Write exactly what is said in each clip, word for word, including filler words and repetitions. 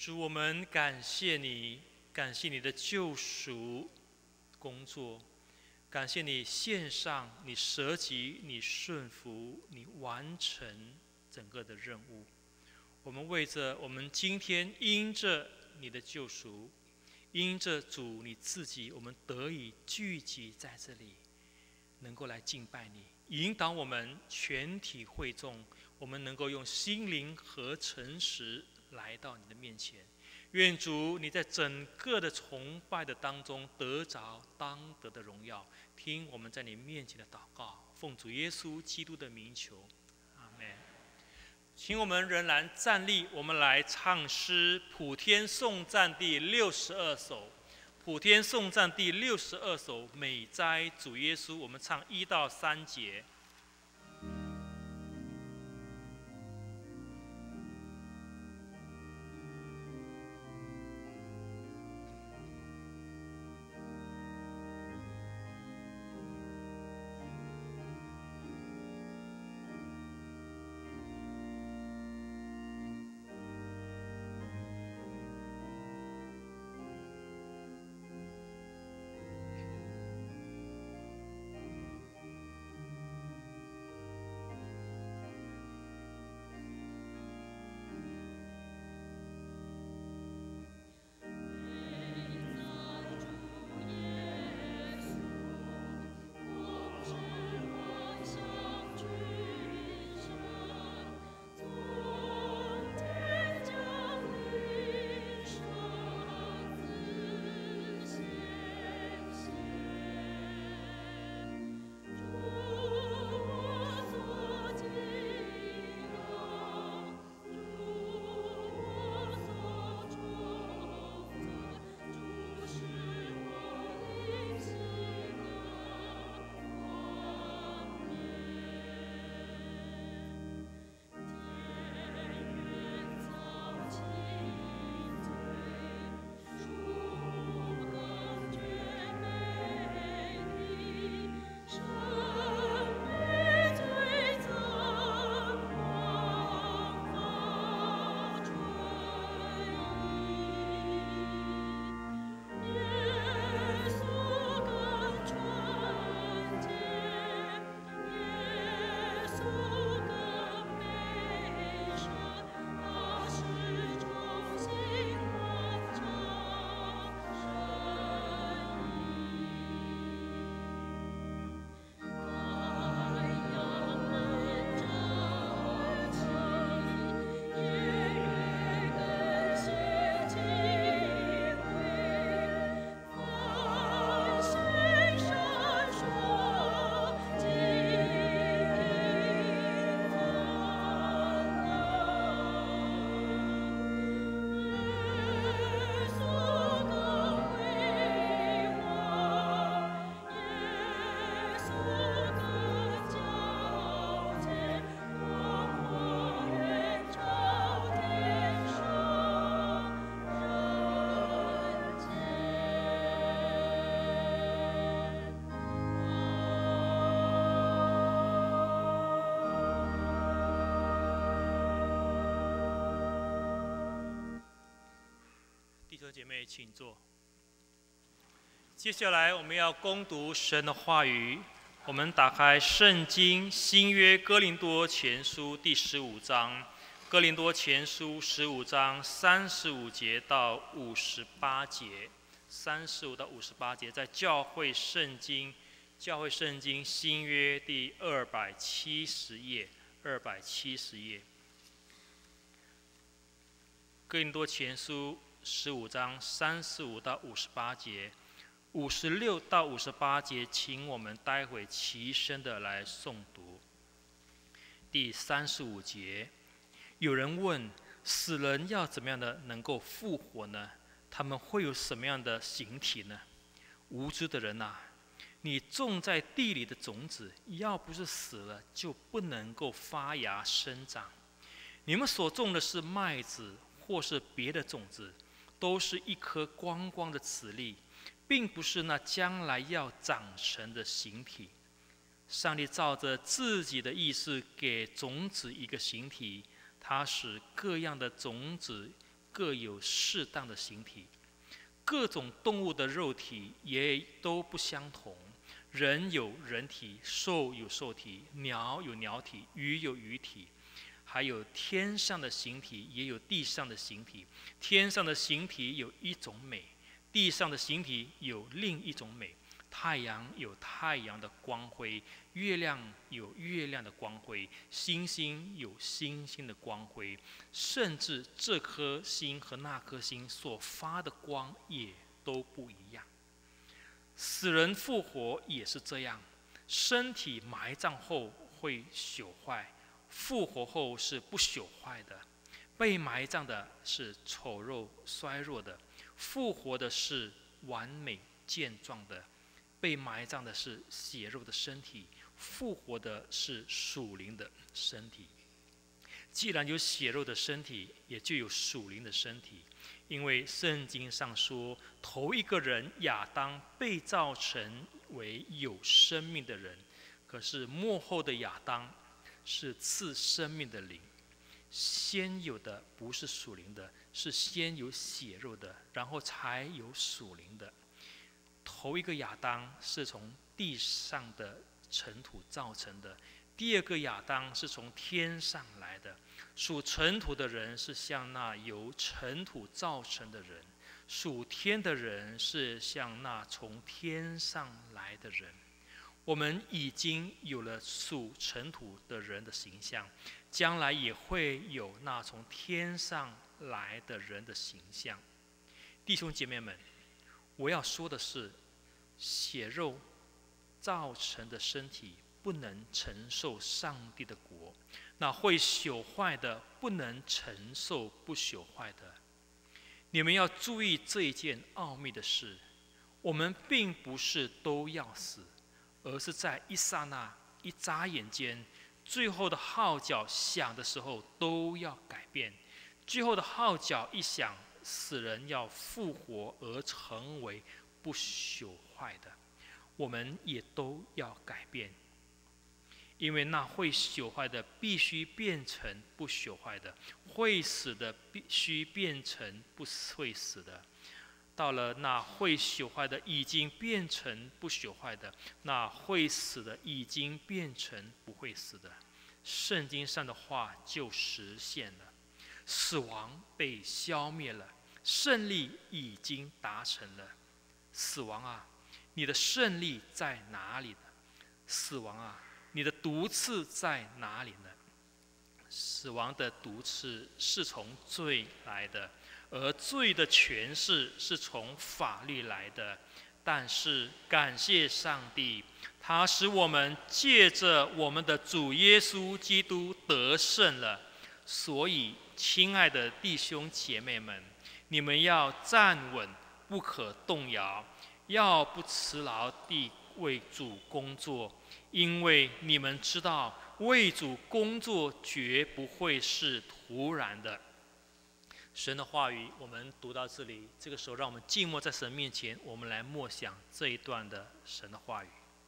主，我们感谢你，感谢你的救赎工作，感谢你献上，你舍己，你顺服，你完成整个的任务。我们为着我们今天因着你的救赎，因着主你自己，我们得以聚集在这里，能够来敬拜你，引导我们全体会众，我们能够用心灵和诚实来到你的面前。愿主你在整个的崇拜的当中得着当得的荣耀。听我们在你面前的祷告，奉主耶稣基督的名求，阿们。请我们仍然站立，我们来唱诗《普天颂赞》第六十二首。《普天颂赞》第六十二首，美哉主耶稣。我们唱一到三节。姐妹请坐。接下来我们要攻读神的话语，我们打开圣经新约哥林多前书第十五章，哥林多前书十五章三十五节到五十八节，三十五到五十八节，在教会圣经教会圣经新约第二百七十页，二百七十页，哥林多前书十五章三十五到五十八节，五十六到五十八节，请我们待会齐声的来诵读。第三十五节，有人问：死人要怎么样的能够复活呢？他们会有什么样的形体呢？无知的人啊，你种在地里的种子，要不是死了，就不能够发芽生长。你们所种的是麦子，或是别的种子，都是一颗光光的籽粒，并不是那将来要长成的形体。上帝照着自己的意思给种子一个形体，他使各样的种子各有适当的形体，各种动物的肉体也都不相同。人有人体，兽有兽体，鸟有鸟体，鱼有鱼体，还有天上的形体，也有地上的形体。天上的形体有一种美，地上的形体有另一种美。太阳有太阳的光辉，月亮有月亮的光辉，星星有星星的光辉，甚至这颗星和那颗星所发的光也都不一样。死人复活也是这样，身体埋葬后会朽坏，复活后是不朽坏的。被埋葬的是丑陋衰弱的，复活的是完美健壮的。被埋葬的是血肉的身体，复活的是属灵的身体。既然有血肉的身体，也就有属灵的身体。因为圣经上说，头一个人亚当被造成为有生命的人，可是末后的亚当是赐生命的灵。先有的不是属灵的，是先有血肉的，然后才有属灵的。头一个亚当是从地上的尘土造成的，第二个亚当是从天上来的。属尘土的人是像那由尘土造成的人，属天的人是像那从天上来的人。我们已经有了属尘土的人的形象，将来也会有那从天上来的人的形象。弟兄姐妹们，我要说的是，血肉造成的身体不能承受上帝的国，那会朽坏的不能承受不朽坏的。你们要注意这一件奥秘的事，我们并不是都要死，而是在一刹那、一眨眼间，最后的号角响的时候都要改变。最后的号角一响，死人要复活而成为不朽坏的，我们也都要改变。因为那会朽坏的必须变成不朽坏的，会死的必须变成不会死的。到了那会朽坏的已经变成不朽坏的，那会死的已经变成不会死的。圣经上的话就实现了，死亡被消灭了，胜利已经达成了。死亡啊，你的胜利在哪里呢？死亡啊，你的毒刺在哪里呢？死亡的毒刺是从罪来的，而罪的权势是从法律来的。但是感谢上帝，他使我们借着我们的主耶稣基督得胜了。所以亲爱的弟兄姐妹们，你们要站稳，不可动摇，要不辞劳地为主工作，因为你们知道，为主工作绝不会是突然的。神的话语我们读到这里，这个时候让我们静默在神面前，我们来默想这一段的神的话语。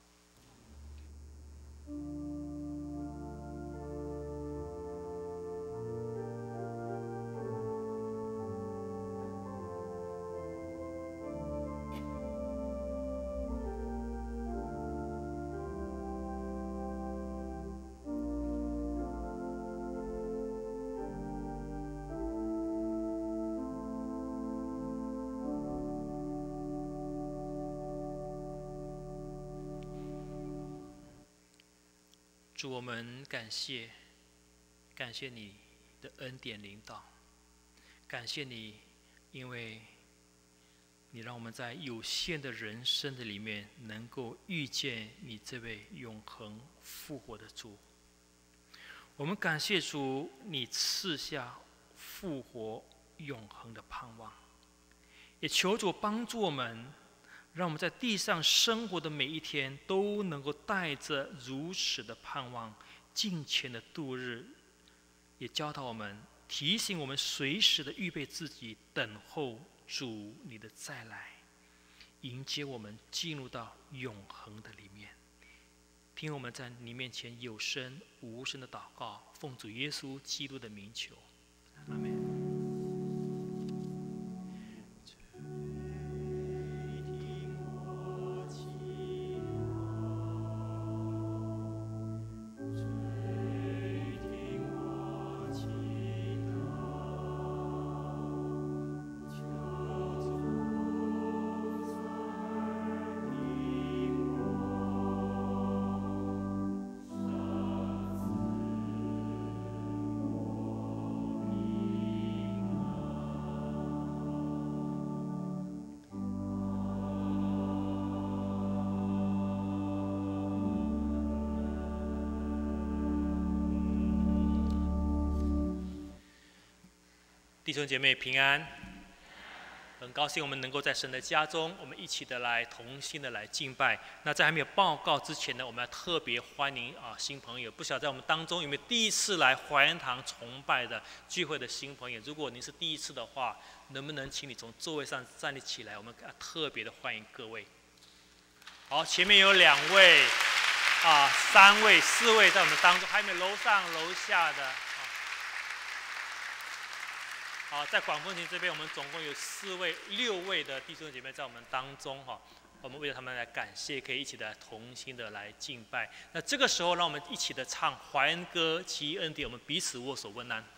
主，我们感谢，感谢你的恩典领导，感谢你，因为你让我们在有限的人生的里面，能够遇见你这位永恒复活的主。我们感谢主，你赐下复活永恒的盼望，也求主帮助我们，让我们在地上生活的每一天都能够带着如此的盼望尽情的度日，也教导我们，提醒我们随时的预备自己，等候主你的再来，迎接我们进入到永恒的里面。听我们在你面前有声无声的祷告，奉主耶稣基督的名求，阿们。 弟兄姐妹平安，很高兴我们能够在神的家中，我们一起的来同心的来敬拜。那在还没有报告之前呢，我们要特别欢迎啊新朋友。不晓得在我们当中有没有第一次来怀恩堂崇拜的聚会的新朋友？如果您是第一次的话，能不能请你从座位上站立起来？我们特别的欢迎各位。好，前面有两位。啊，三位、四位在我们当中，还没楼上楼下的。好，在广丰亭这边，我们总共有四位、六位的弟兄姐妹在我们当中哈。我们为了他们来感谢，可以一起的同心的来敬拜。那这个时候，让我们一起的唱怀恩歌，奇恩典，我们彼此握手问安。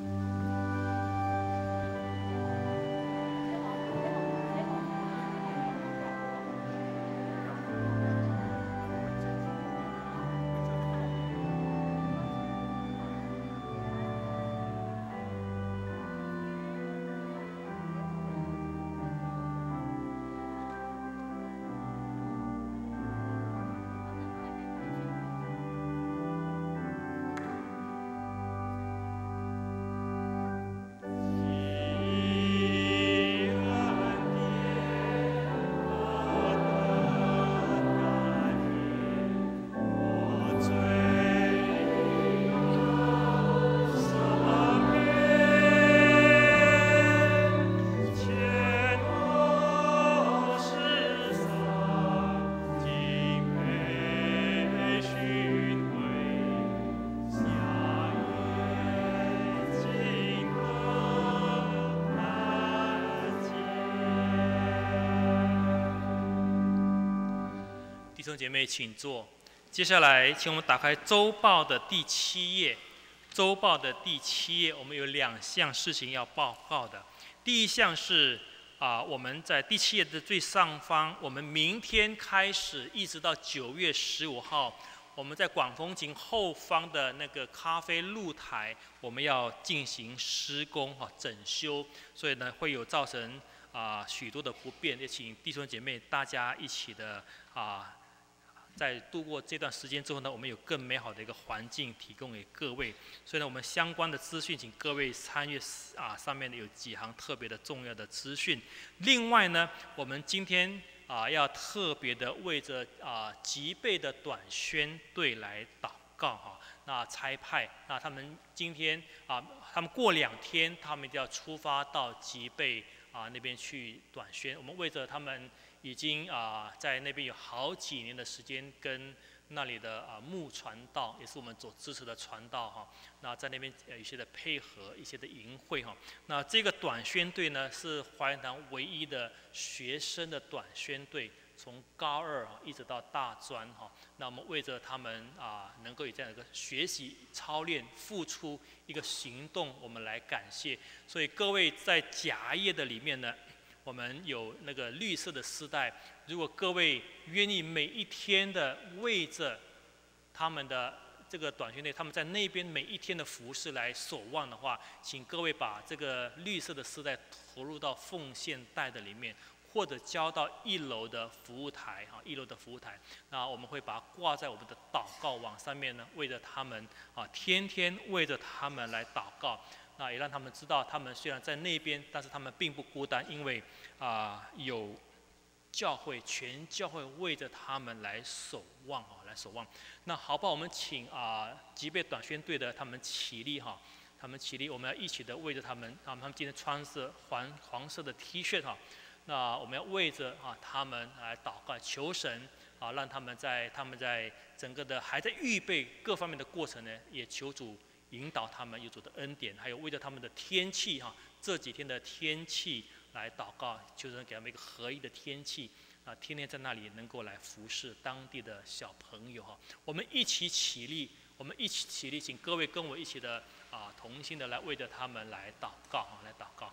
弟兄姐妹，请坐。接下来，请我们打开周报的第七页。周报的第七页，我们有两项事情要报告的。第一项是啊，我们在第七页的最上方，我们明天开始一直到九月十五号，我们在广丰亭后方的那个咖啡露台，我们要进行施工哈整修，所以呢会有造成啊许多的不便，也请弟兄姐妹大家一起的啊。在度过这段时间之后呢，我们有更美好的一个环境提供给各位。所以呢，我们相关的资讯，请各位参阅啊，上面有几行特别的重要的资讯。另外呢，我们今天啊要特别的为着啊吉备的短宣队来祷告哈。那差派，那他们今天啊，他们过两天，他们就要出发到吉备啊那边去短宣。我们为着他们。已经啊、呃，在那边有好几年的时间，跟那里的啊、呃、牧传道，也是我们所支持的传道哈。那在那边有一些的配合，一些的营会哈。那这个短宣队呢，是怀恩堂唯一的学生的短宣队，从高二一直到大专哈。那我们为着他们啊、呃，能够有这样一个学习、操练、付出一个行动，我们来感谢。所以各位在夹页的里面呢。我们有那个绿色的丝带，如果各位愿意每一天的为着他们的这个短宣队，他们在那边每一天的服事来守望的话，请各位把这个绿色的丝带投入到奉献袋的里面，或者交到一楼的服务台哈，一楼的服务台，那我们会把它挂在我们的祷告网上面呢，为着他们啊，天天为着他们来祷告。那也让他们知道，他们虽然在那边，但是他们并不孤单，因为啊、呃、有教会，全教会为着他们来守望啊，来守望。那好不好？我们请啊吉备短宣队的他们起立哈，他们起立，我们要一起的为着他们啊，他们今天穿着黄黄色的 T 恤哈，那我们要为着啊他们来祷告，求神啊，让他们在他们在整个的还在预备各方面的过程呢，也求主。引导他们有主的恩典，还有为了他们的天气哈，这几天的天气来祷告，求神给他们一个合一的天气啊，天天在那里能够来服侍当地的小朋友哈。我们一起起立，我们一起起立，请各位跟我一起的啊同心的来为着他们来祷告哈，来祷告。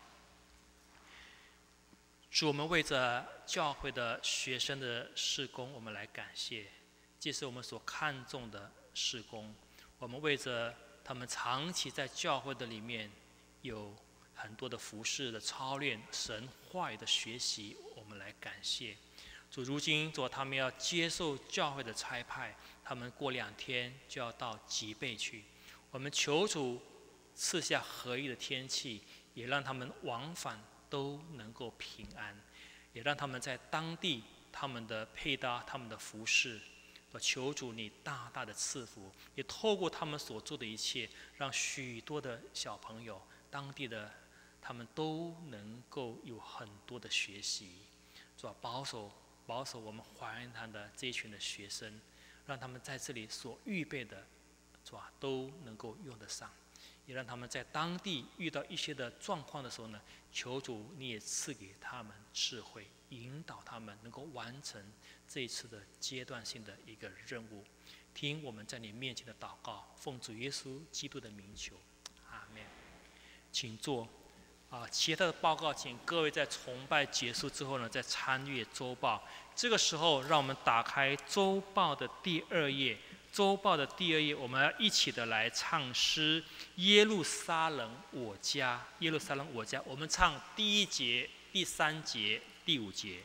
主，我们为着教会的学生的事工，我们来感谢，这是我们所看重的事工，我们为着。他们长期在教会的里面有很多的服事的操练，神话语的学习，我们来感谢主。如今主，他们要接受教会的差派，他们过两天就要到吉备去。我们求主赐下合一的天气， 也让他们往返都能够平安，也让他们在当地他们的配搭、他们的服饰，求主你大大的赐福，也透过他们所做的一切，让许多的小朋友、当地的他们都能够有很多的学习，主啊，保守保守我们华人堂的这一群的学生，让他们在这里所预备的，主啊，都能够用得上，也让他们在当地遇到一些的状况的时候呢，求主你也赐给他们智慧，引导他们能够完成这一次的阶段性的一个任务。听我们在你面前的祷告，奉主耶稣基督的名求，阿们。请坐。啊，其他的报告，请各位在崇拜结束之后呢，再参阅周报。这个时候，让我们打开周报的第二页。周报的第二页，我们要一起的来唱诗《耶路撒冷我家》。耶路撒冷我家，我们唱第一节、第三节、第五节。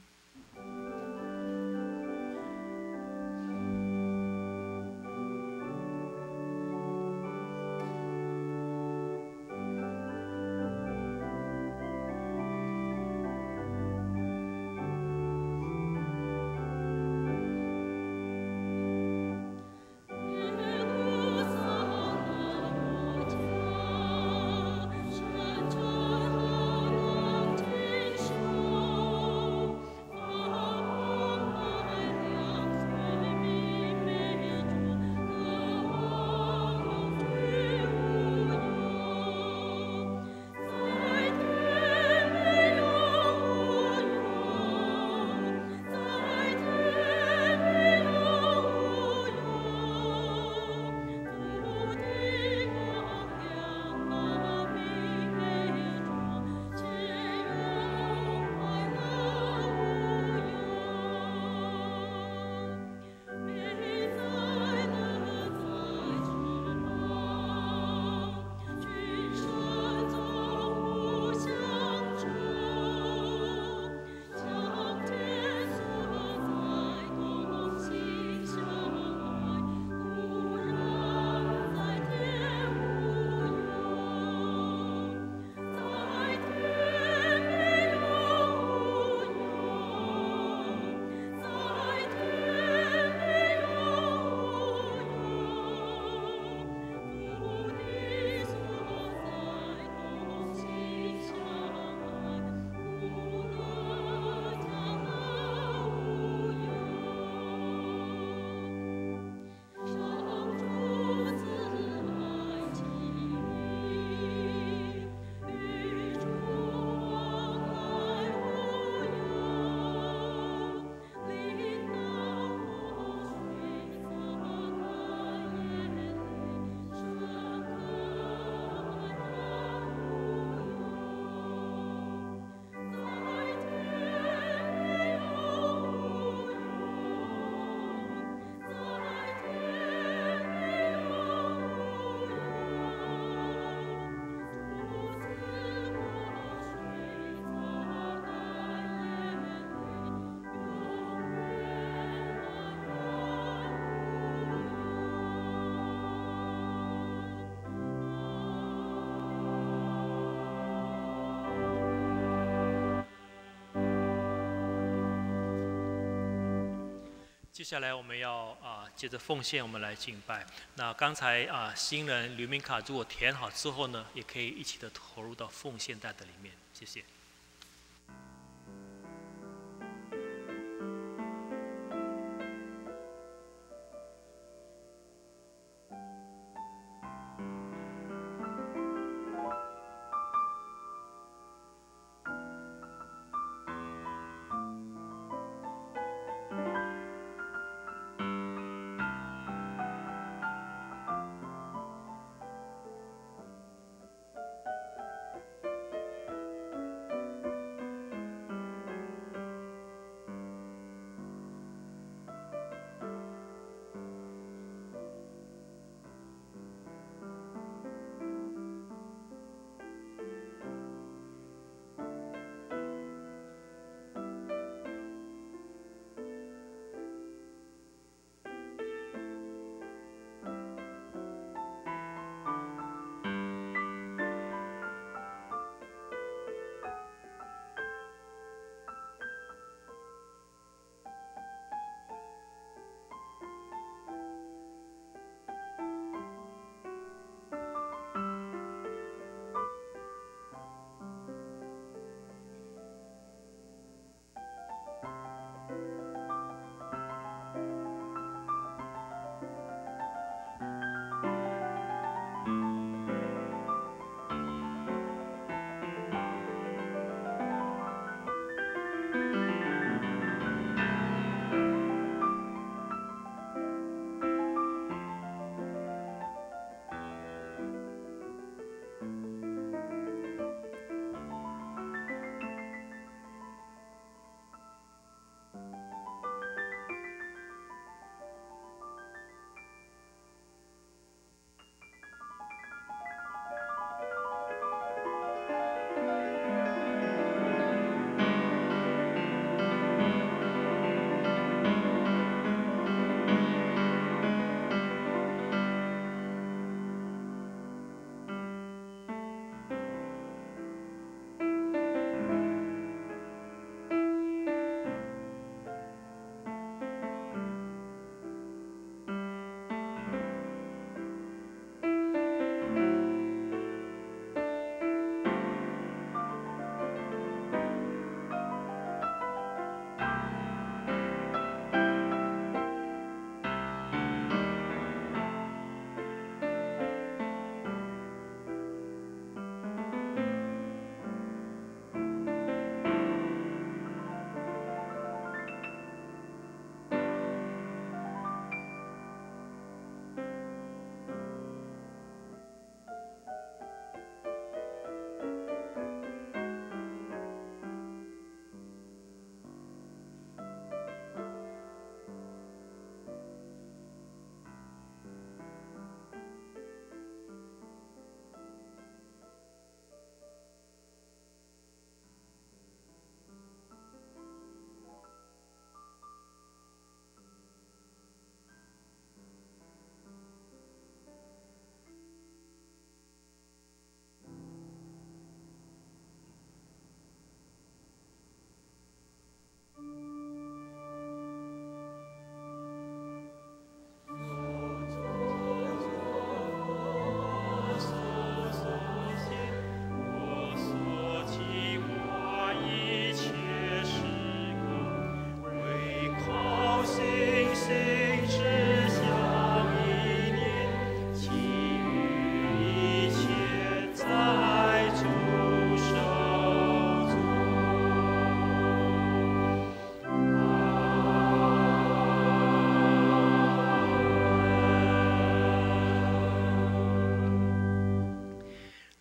接下来我们要啊，接着奉献，我们来敬拜。那刚才啊，新人吕明卡如果填好之后呢，也可以一起的投入到奉献袋的里面。谢谢。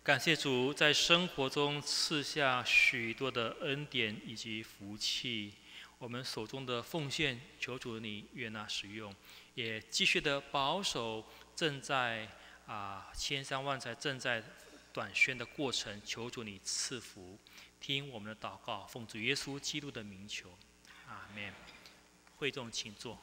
感谢主在生活中赐下许多的恩典以及福气，我们手中的奉献，求主你悦纳使用，也继续的保守正在啊千山万载正在短宣的过程，求主你赐福，听我们的祷告，奉主耶稣基督的名求，阿们。会众请坐。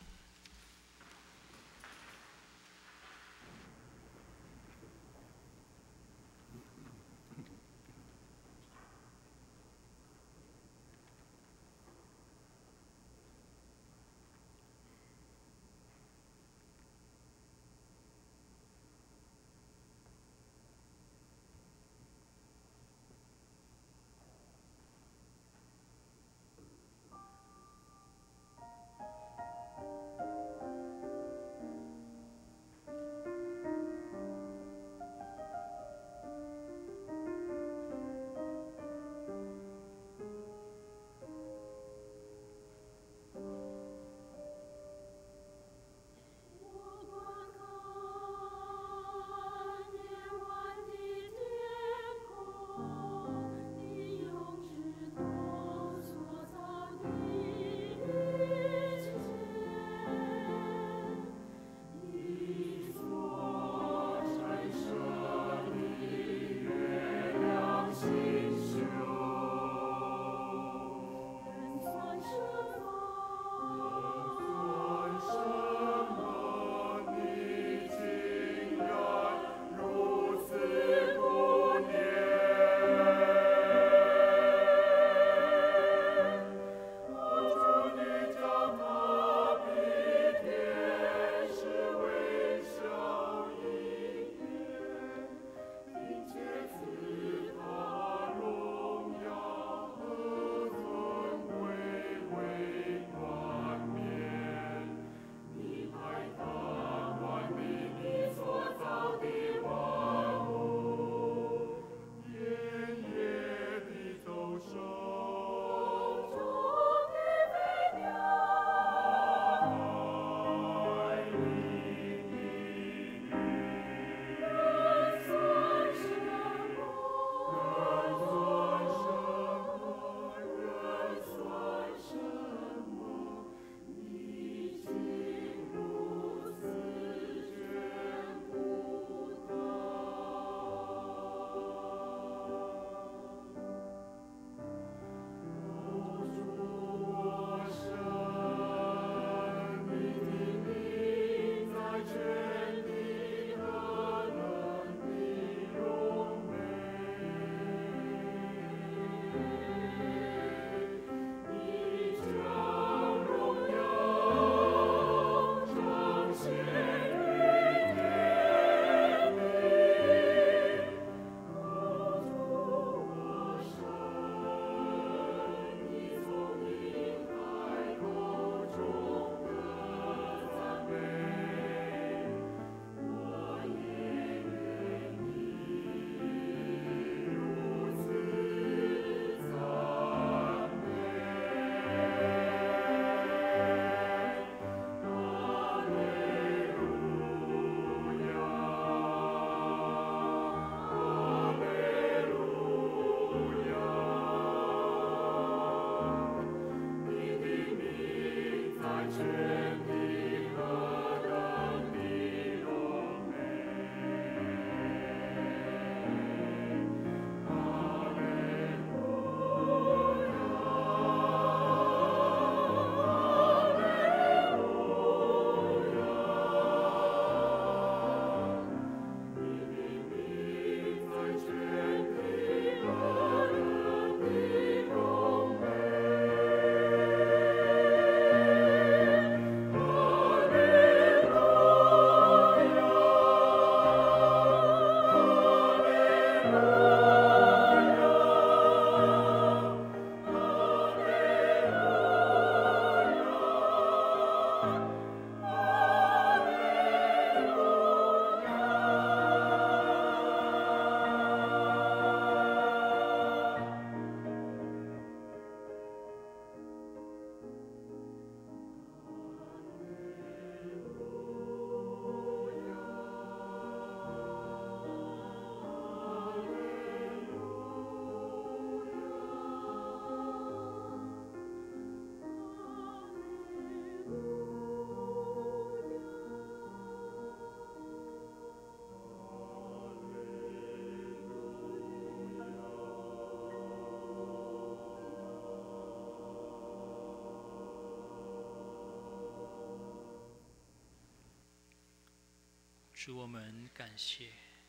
主，我们感谢，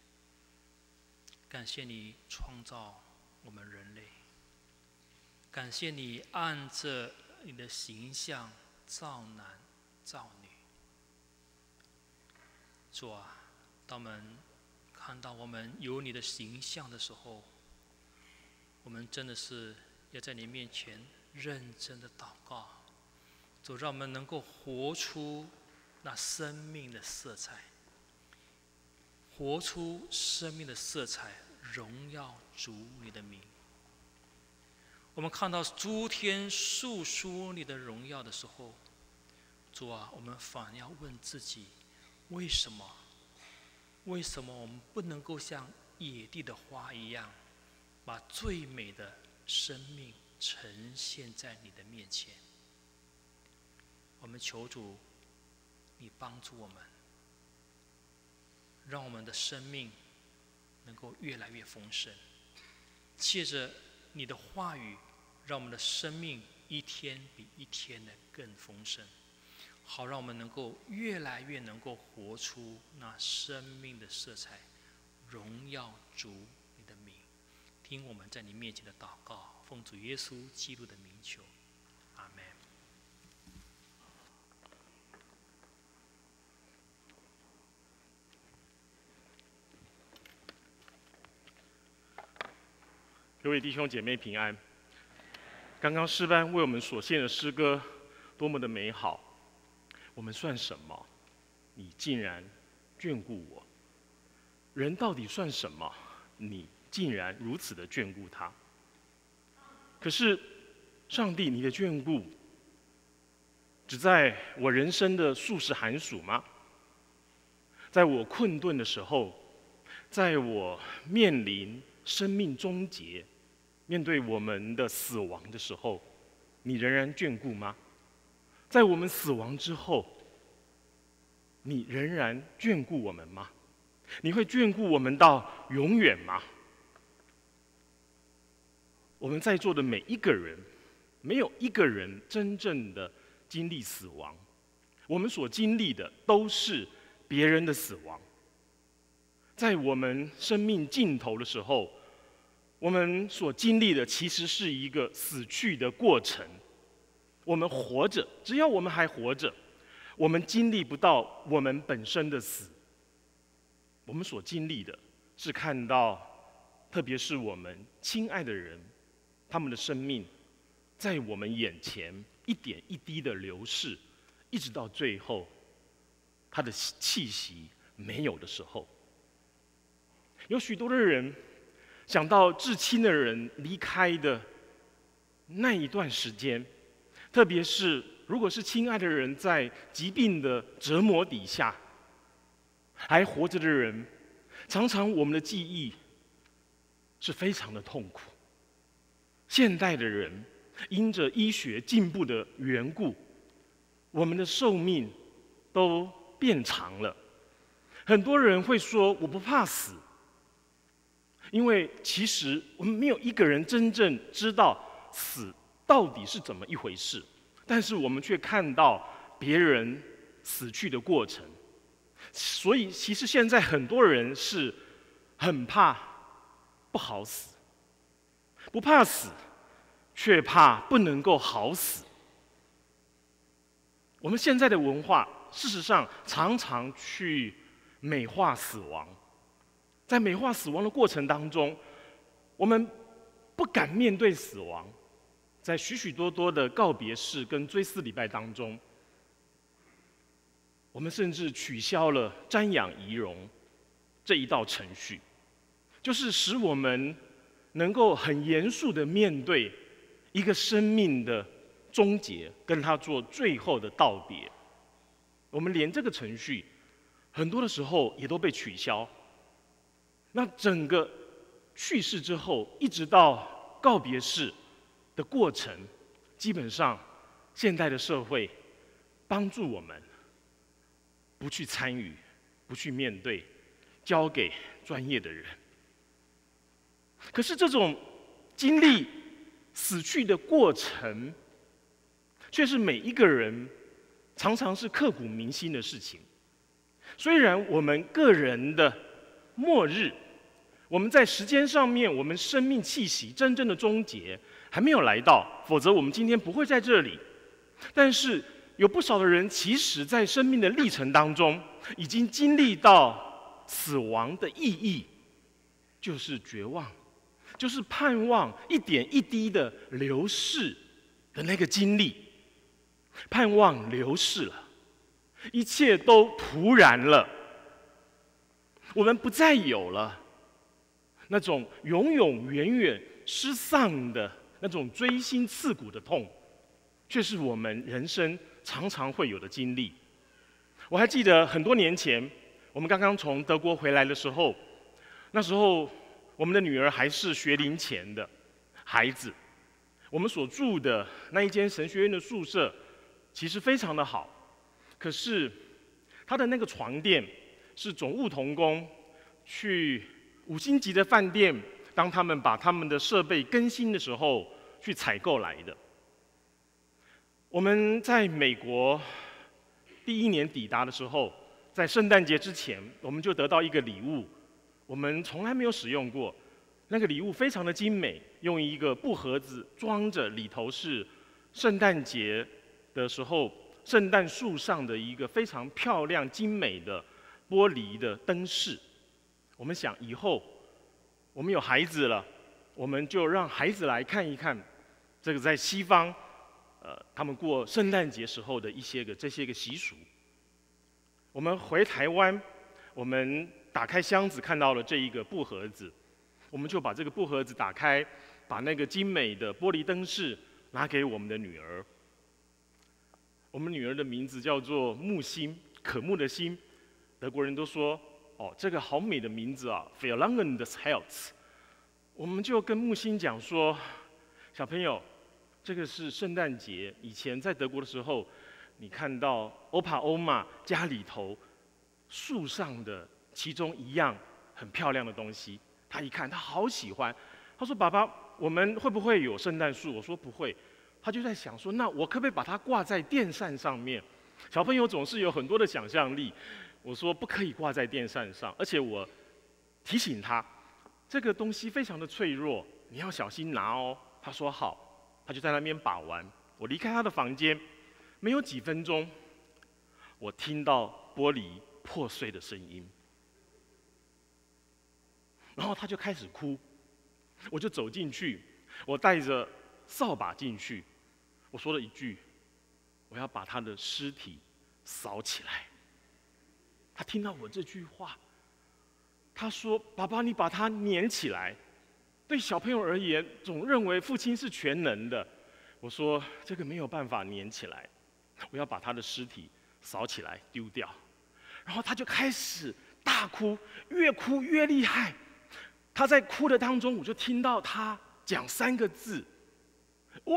感谢你创造我们人类，感谢你按着你的形象造男造女。主啊，当我们看到我们有你的形象的时候，我们真的是要在你面前认真的祷告，主，让我们能够活出那生命的色彩，活出生命的色彩，荣耀主你的名。我们看到诸天述说你的荣耀的时候，主啊，我们反要问自己，为什么？为什么我们不能够像野地的花一样，把最美的生命呈现在你的面前？我们求主，你帮助我们，让我们的生命能够越来越丰盛。借着你的话语，让我们的生命一天比一天的更丰盛，好让我们能够越来越能够活出那生命的色彩，荣耀主你的名。听我们在你面前的祷告，奉主耶稣基督的名求，阿们。 各位弟兄姐妹平安。刚刚诗班为我们所献的诗歌多么的美好！我们算什么？你竟然眷顾我。人到底算什么？你竟然如此的眷顾他。可是，上帝，你的眷顾只在我人生的数十寒暑吗？在我困顿的时候，在我面临生命终结，面对我们的死亡的时候，你仍然眷顾吗？在我们死亡之后，你仍然眷顾我们吗？你会眷顾我们到永远吗？我们在座的每一个人，没有一个人真正的经历死亡，我们所经历的都是别人的死亡。在我们生命尽头的时候，我们所经历的其实是一个死去的过程。我们活着，只要我们还活着，我们经历不到我们本身的死。我们所经历的是看到，特别是我们亲爱的人，他们的生命在我们眼前一点一滴的流逝，一直到最后，他的气息没有的时候。有许多的人想到至亲的人离开的那一段时间，特别是如果是亲爱的人在疾病的折磨底下还活着的人，常常我们的记忆是非常的痛苦。现代的人因着医学进步的缘故，我们的寿命都变长了。很多人会说我不怕死，因为其实我们没有一个人真正知道死到底是怎么一回事，但是我们却看到别人死去的过程。所以其实现在很多人是很怕不好死，不怕死，却怕不能够好死。我们现在的文化事实上常常去美化死亡，在美化死亡的过程当中，我们不敢面对死亡。在许许多多的告别式跟追思礼拜当中，我们甚至取消了瞻仰遗容这一道程序，就是使我们能够很严肃的面对一个生命的终结，跟他做最后的道别。我们连这个程序很多的时候也都被取消。那整个去世之后，一直到告别式的过程，基本上现代的社会帮助我们不去参与，不去面对，交给专业的人。可是这种经历死去的过程，却是每一个人常常是刻骨铭心的事情。 虽然我们个人的末日，我们在时间上面，我们生命气息真正的终结还没有来到，否则我们今天不会在这里。但是有不少的人，其实在生命的历程当中，已经经历到死亡的意义，就是绝望，就是盼望一点一滴的流逝的那个经历，盼望流逝了，一切都突然了，我们不再有了那种永永远远失丧的那种锥心刺骨的痛，却是我们人生常常会有的经历。我还记得很多年前，我们刚刚从德国回来的时候，那时候我们的女儿还是学龄前的孩子，我们所住的那一间神学院的宿舍其实非常的好，可是他的那个床垫是总务同工去五星级的饭店，当他们把他们的设备更新的时候去采购来的。我们在美国第一年抵达的时候，在圣诞节之前，我们就得到一个礼物，我们从来没有使用过。那个礼物非常的精美，用一个布盒子装着，里头是圣诞节的时候圣诞树上的一个非常漂亮精美的玻璃的灯饰。我们想以后我们有孩子了，我们就让孩子来看一看这个在西方呃他们过圣诞节时候的一些个这些个习俗。我们回台湾，我们打开箱子看到了这一个布盒子，我们就把这个布盒子打开，把那个精美的玻璃灯饰拿给我们的女儿。我们女儿的名字叫做木心，可慕的心。德国人都说，哦，这个好美的名字啊 ，Verlangen des Herzens。我们就跟木心讲说，小朋友，这个是圣诞节。以前在德国的时候，你看到欧帕欧玛家里头树上的其中一样很漂亮的东西，他一看，他好喜欢。他说：“爸爸，我们会不会有圣诞树？”我说：“不会。”他就在想说：“那我可不可以把它挂在电扇上面？”小朋友总是有很多的想象力。我说：“不可以挂在电扇上，而且我提醒他，这个东西非常的脆弱，你要小心拿哦。”他说：“好。”他就在那边把玩。我离开他的房间，没有几分钟，我听到玻璃破碎的声音，然后他就开始哭。我就走进去，我带着扫把进去，我说了一句：“我要把他的尸体扫起来。”他听到我这句话，他说：“爸爸，你把他粘起来。”对小朋友而言，总认为父亲是全能的。我说：“这个没有办法粘起来，我要把他的尸体扫起来丢掉。”然后他就开始大哭，越哭越厉害。他在哭的当中，我就听到他讲三个字：“我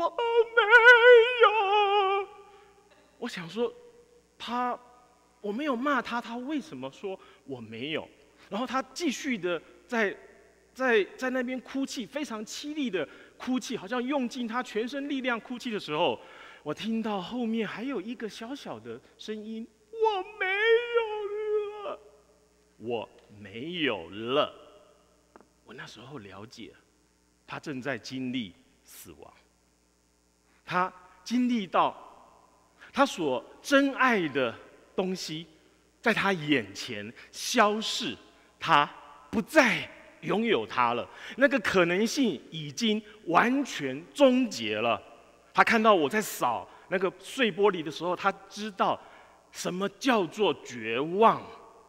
没有。”我想说，他我没有骂他，他为什么说我没有？然后他继续的在在在那边哭泣，非常凄厉的哭泣，好像用尽他全身力量哭泣的时候，我听到后面还有一个小小的声音：“我没有了，我没有了。”我那时候了解，他正在经历死亡，他经历到他所珍爱的东西在他眼前消逝，他不再拥有它了，那个可能性已经完全终结了。他看到我在扫那个碎玻璃的时候，他知道什么叫做绝望。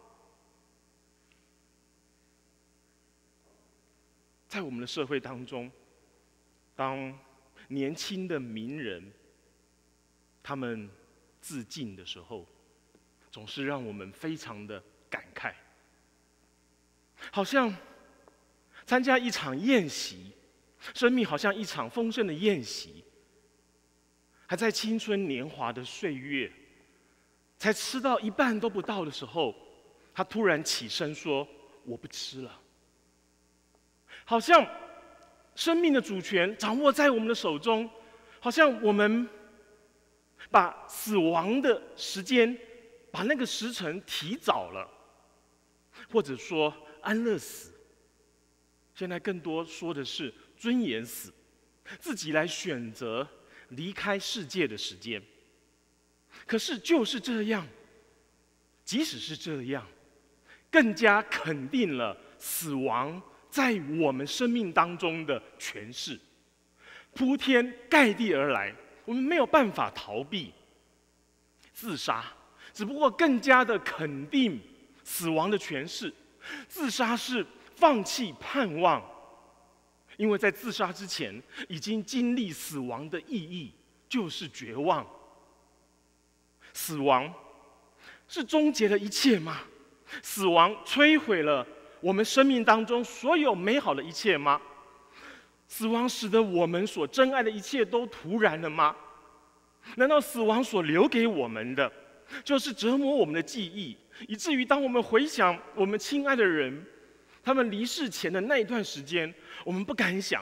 在我们的社会当中，当年轻的名人他们自尽的时候，总是让我们非常的感慨，好像参加一场宴席，生命好像一场丰盛的宴席，还在青春年华的岁月，才吃到一半都不到的时候，他突然起身说：“我不吃了。”好像生命的主权掌握在我们的手中，好像我们把死亡的时间把那个时辰提早了，或者说安乐死。现在更多说的是尊严死，自己来选择离开世界的时间。可是就是这样，即使是这样，更加肯定了死亡在我们生命当中的诠释，铺天盖地而来，我们没有办法逃避。自杀只不过更加的肯定死亡的诠释。自杀是放弃盼望，因为在自杀之前已经经历死亡的意义就是绝望。死亡是终结了一切吗？死亡摧毁了我们生命当中所有美好的一切吗？死亡使得我们所珍爱的一切都徒然了吗？难道死亡所留给我们的就是折磨我们的记忆，以至于当我们回想我们亲爱的人他们离世前的那一段时间，我们不敢想。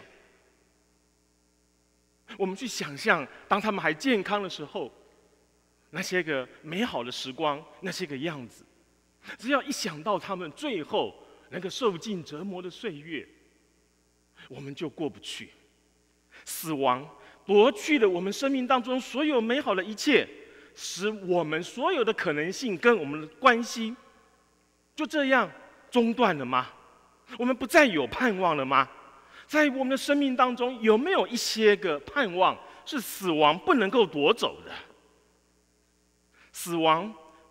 我们去想象当他们还健康的时候，那些个美好的时光，那些个样子，只要一想到他们最后那个受尽折磨的岁月，我们就过不去。死亡夺去了我们生命当中所有美好的一切，使我们所有的可能性跟我们的关系就这样中断了吗？我们不再有盼望了吗？在我们的生命当中，有没有一些个盼望是死亡不能够夺走的？死亡，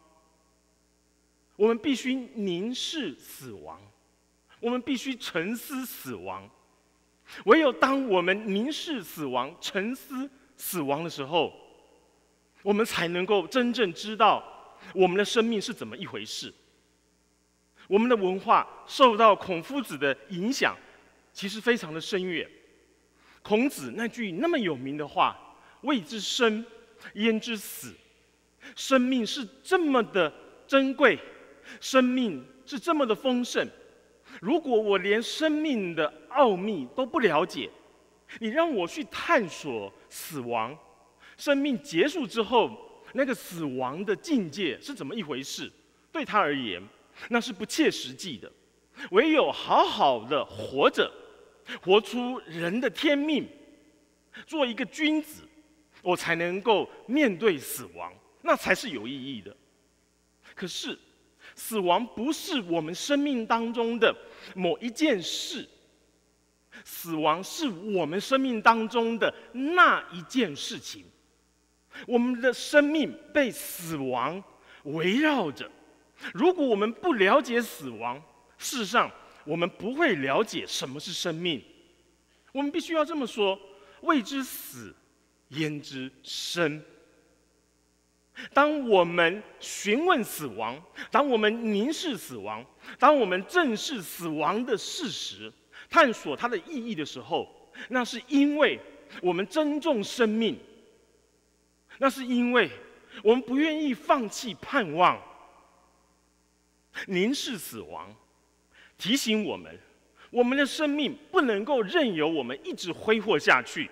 我们必须凝视死亡，我们必须沉思死亡。唯有当我们凝视死亡、沉思死亡的时候，我们才能够真正知道我们的生命是怎么一回事。我们的文化受到孔夫子的影响，其实非常的深远。孔子那句那么有名的话：“谓之生，焉知死？”生命是这么的珍贵，生命是这么的丰盛。如果我连生命的奥秘都不了解，你让我去探索死亡，生命结束之后那个死亡的境界是怎么一回事？对他而言，那是不切实际的。唯有好好的活着，活出人的天命，做一个君子，我才能够面对死亡，那才是有意义的。可是死亡不是我们生命当中的某一件事，死亡是我们生命当中的那一件事情。我们的生命被死亡围绕着。如果我们不了解死亡，事实上我们不会了解什么是生命。我们必须要这么说：谓之死，焉知生？当我们询问死亡，当我们凝视死亡，当我们正视死亡的事实，探索它的意义的时候，那是因为我们珍重生命，那是因为我们不愿意放弃盼望。凝视死亡，提醒我们，我们的生命不能够任由我们一直挥霍下去。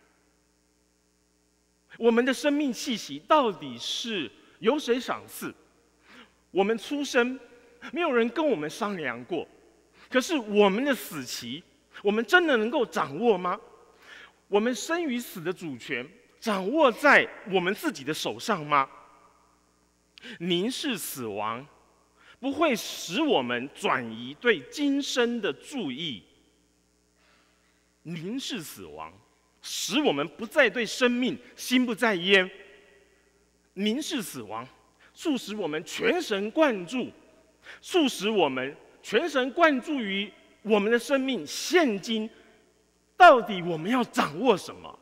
我们的生命气息到底是由谁赏赐？我们出生，没有人跟我们商量过。可是我们的死期，我们真的能够掌握吗？我们生与死的主权掌握在我们自己的手上吗？凝视死亡，不会使我们转移对今生的注意。凝视死亡，使我们不再对生命心不在焉。凝视死亡，促使我们全神贯注，促使我们全神贯注于我们的生命现今，到底我们要掌握什么？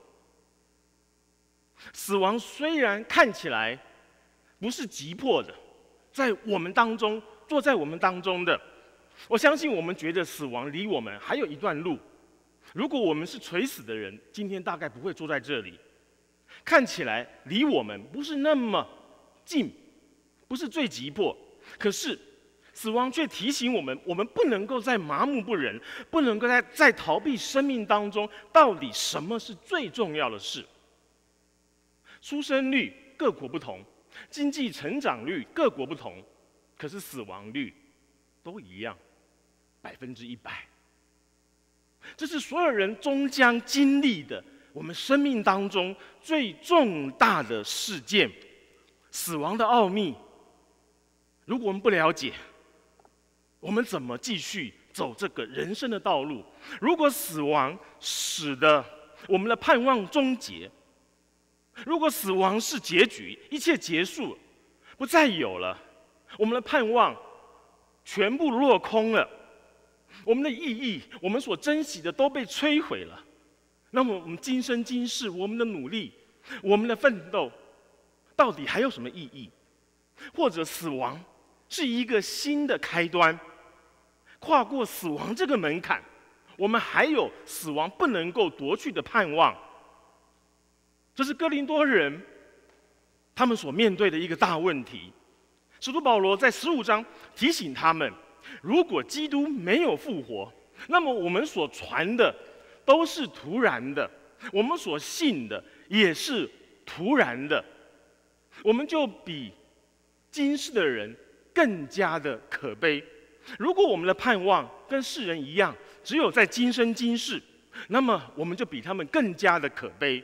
死亡虽然看起来不是急迫的，在我们当中，坐在我们当中的，我相信我们觉得死亡离我们还有一段路。如果我们是垂死的人，今天大概不会坐在这里。看起来离我们不是那么近，不是最急迫，可是死亡却提醒我们，我们不能够再麻木不仁，不能够再在逃避生命当中到底什么是最重要的事。出生率各国不同， 经济成长率各国不同，可是死亡率都一样，百分之一百。这是所有人终将经历的我们生命当中最重大的事件，死亡的奥秘。如果我们不了解，我们怎么继续走这个人生的道路？如果死亡使得我们的盼望终结，如果死亡是结局，一切结束，不再有了，我们的盼望全部落空了，我们的意义，我们所珍惜的都被摧毁了，那么我们今生今世，我们的努力，我们的奋斗，到底还有什么意义？或者死亡是一个新的开端，跨过死亡这个门槛，我们还有死亡不能够夺去的盼望。这是哥林多人他们所面对的一个大问题。使徒保罗在十五章提醒他们，如果基督没有复活，那么我们所传的都是徒然的，我们所信的也是徒然的，我们就比今世的人更加的可悲。如果我们的盼望跟世人一样，只有在今生今世，那么我们就比他们更加的可悲。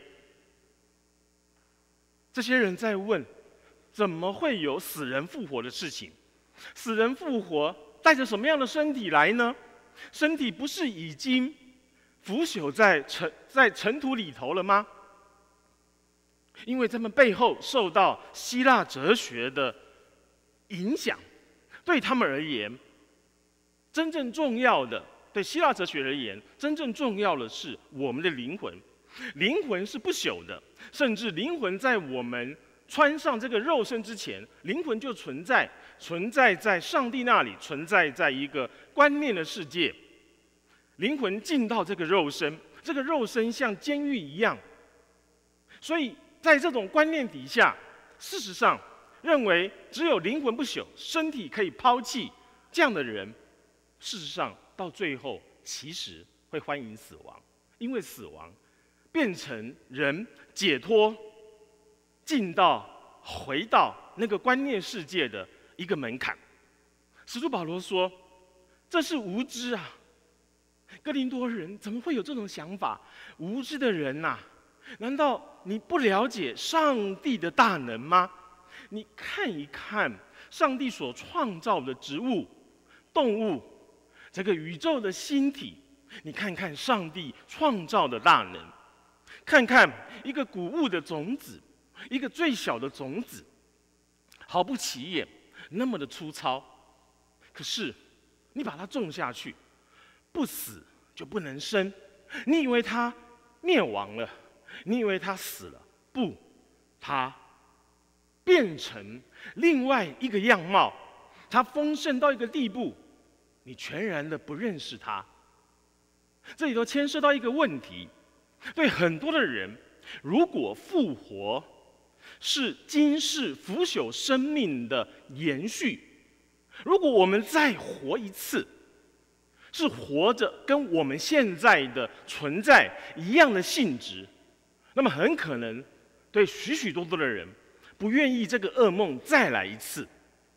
这些人在问，怎么会有死人复活的事情？死人复活带着什么样的身体来呢？身体不是已经腐朽在尘在尘土里头了吗？因为他们背后受到希腊哲学的影响，对他们而言，真正重要的，对希腊哲学而言，真正重要的是我们的灵魂。灵魂是不朽的，甚至灵魂在我们穿上这个肉身之前，灵魂就存在，存在在上帝那里，存在在一个观念的世界。灵魂进到这个肉身，这个肉身像监狱一样，所以在这种观念底下，事实上认为只有灵魂不朽，身体可以抛弃，这样的人，事实上到最后其实会欢迎死亡，因为死亡变成人解脱、进到、回到那个观念世界的一个门槛。使徒保罗说：“这是无知啊！哥林多人怎么会有这种想法？无知的人呐、啊！难道你不了解上帝的大能吗？你看一看上帝所创造的植物、动物，这个宇宙的星体，你看看上帝创造的大能。”看看一个谷物的种子，一个最小的种子，毫不起眼，那么的粗糙。可是你把它种下去，不死就不能生。你以为它灭亡了，你以为它死了，不，它变成另外一个样貌，它丰盛到一个地步，你全然的不认识它。这里头牵涉到一个问题。对很多的人，如果复活是今世腐朽生命的延续，如果我们再活一次，是活着跟我们现在的存在一样的性质，那么很可能对许许多多的人不愿意这个噩梦再来一次。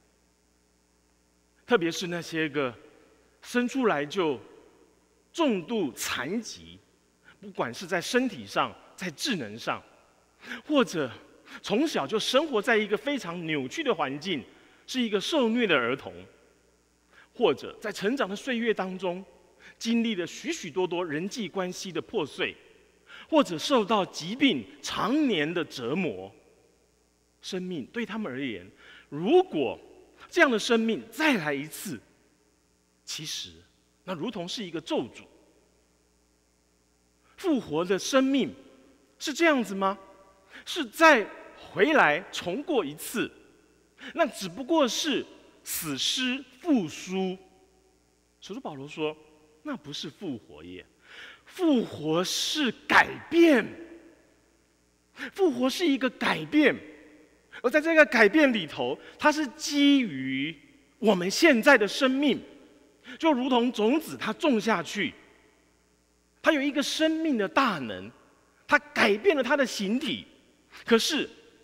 特别是那些个生出来就重度残疾，不管是在身体上，在智能上，或者从小就生活在一个非常扭曲的环境，是一个受虐的儿童，或者在成长的岁月当中，经历了许许多多人际关系的破碎，或者受到疾病常年的折磨，生命对他们而言，如果这样的生命再来一次，其实那如同是一个咒诅。复活的生命是这样子吗？是再回来重过一次？那只不过是死尸复苏。使徒保罗说，那不是复活耶，复活是改变。复活是一个改变，而在这个改变里头，它是基于我们现在的生命，就如同种子它种下去，它有一个生命的大能，它改变了它的形体，可是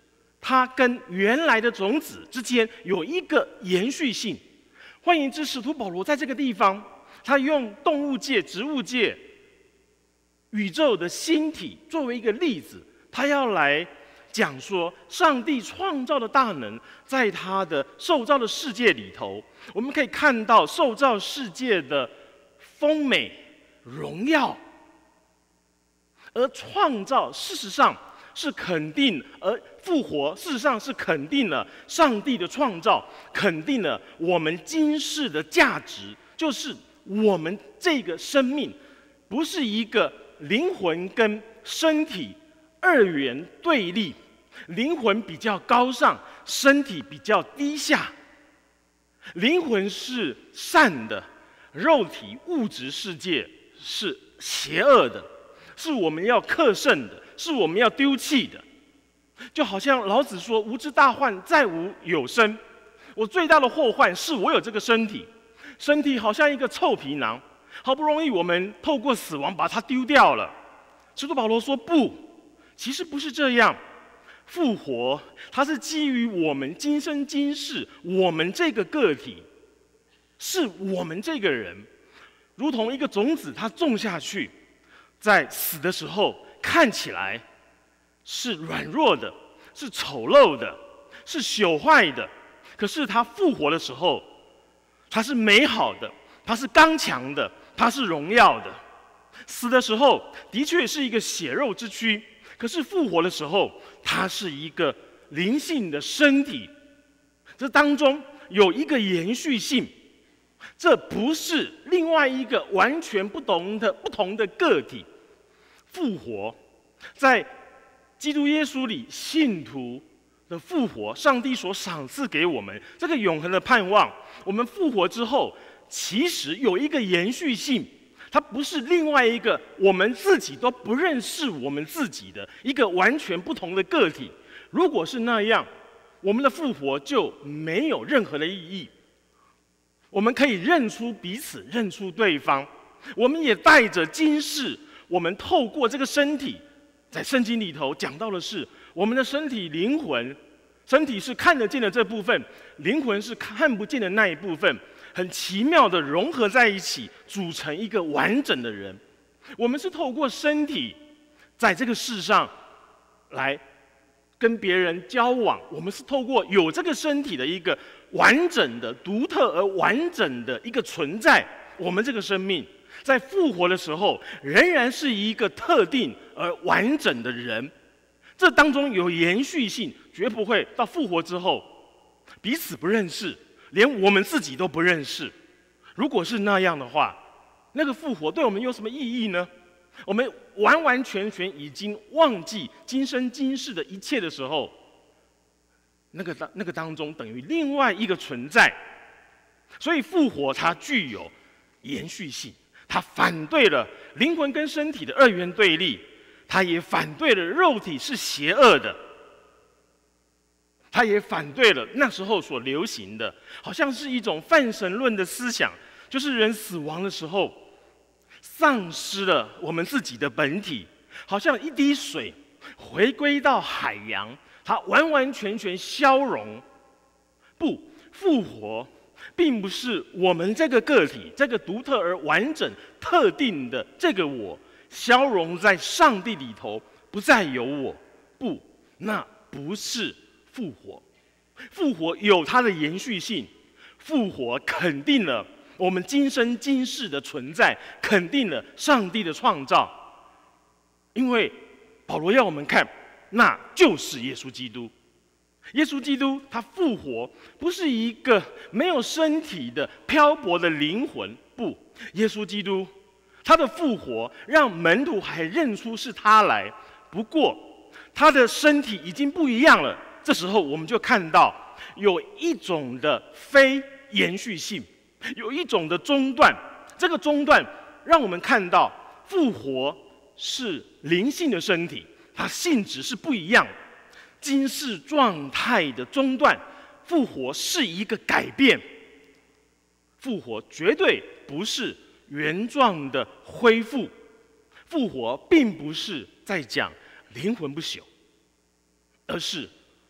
它跟原来的种子之间有一个延续性。换言之，使徒保罗在这个地方，他用动物界、植物界、宇宙的星体作为一个例子，他要来讲说，上帝创造的大能，在他的受造的世界里头，我们可以看到受造世界的丰美、荣耀，而创造事实上是肯定，而复活事实上是肯定了上帝的创造，肯定了我们今世的价值，就是我们这个生命不是一个灵魂跟身体二元对立，灵魂比较高尚，身体比较低下。灵魂是善的，肉体物质世界是邪恶的，是我们要克胜的，是我们要丢弃的。就好像老子说：“无知大患，在吾有身。”我最大的祸患是我有这个身体，身体好像一个臭皮囊，好不容易我们透过死亡把它丢掉了。使徒保罗说：“不，其实不是这样。复活，它是基于我们今生今世，我们这个个体，是我们这个人，如同一个种子，它种下去，在死的时候看起来是软弱的，是丑陋的，是朽坏的。可是它复活的时候，它是美好的，它是刚强的，它是荣耀的。死的时候的确是一个血肉之躯，可是复活的时候，它是一个灵性的身体。这当中有一个延续性，这不是另外一个完全不同的不同的个体。复活，在基督耶稣里，信徒的复活，上帝所赏赐给我们这个永恒的盼望。我们复活之后，其实有一个延续性。它不是另外一个我们自己都不认识我们自己的一个完全不同的个体。如果是那样，我们的复活就没有任何的意义。我们可以认出彼此，认出对方。我们也带着今世，我们透过这个身体，在圣经里头讲到的是，我们的身体、灵魂，身体是看得见的这部分，灵魂是看不见的那一部分。很奇妙的融合在一起，组成一个完整的人。我们是透过身体，在这个世上来跟别人交往。我们是透过有这个身体的一个完整的、独特而完整的一个存在。我们这个生命在复活的时候，仍然是一个特定而完整的人。这当中有延续性，绝不会到复活之后彼此不认识。连我们自己都不认识。如果是那样的话，那个复活对我们有什么意义呢？我们完完全全已经忘记今生今世的一切的时候，那个当那个当中等于另外一个存在。所以复活它具有延续性，它反对了灵魂跟身体的二元对立，它也反对了肉体是邪恶的。他也反对了那时候所流行的，好像是一种泛神论的思想，就是人死亡的时候，丧失了我们自己的本体，好像一滴水回归到海洋，它完完全全消融。不，复活并不是我们这个个体，这个独特而完整、特定的这个我，消融在上帝里头，不再有我。不，那不是复活。复活有它的延续性，复活肯定了我们今生今世的存在，肯定了上帝的创造。因为保罗要我们看，那就是耶稣基督。耶稣基督他复活，不是一个没有身体的漂泊的灵魂，不，耶稣基督他的复活让门徒还认出是他来，不过他的身体已经不一样了。这时候我们就看到有一种的非延续性，有一种的中断。这个中断让我们看到复活是灵性的身体，它性质是不一样。今世状态的中断，复活是一个改变。复活绝对不是原状的恢复，复活并不是在讲灵魂不朽，而是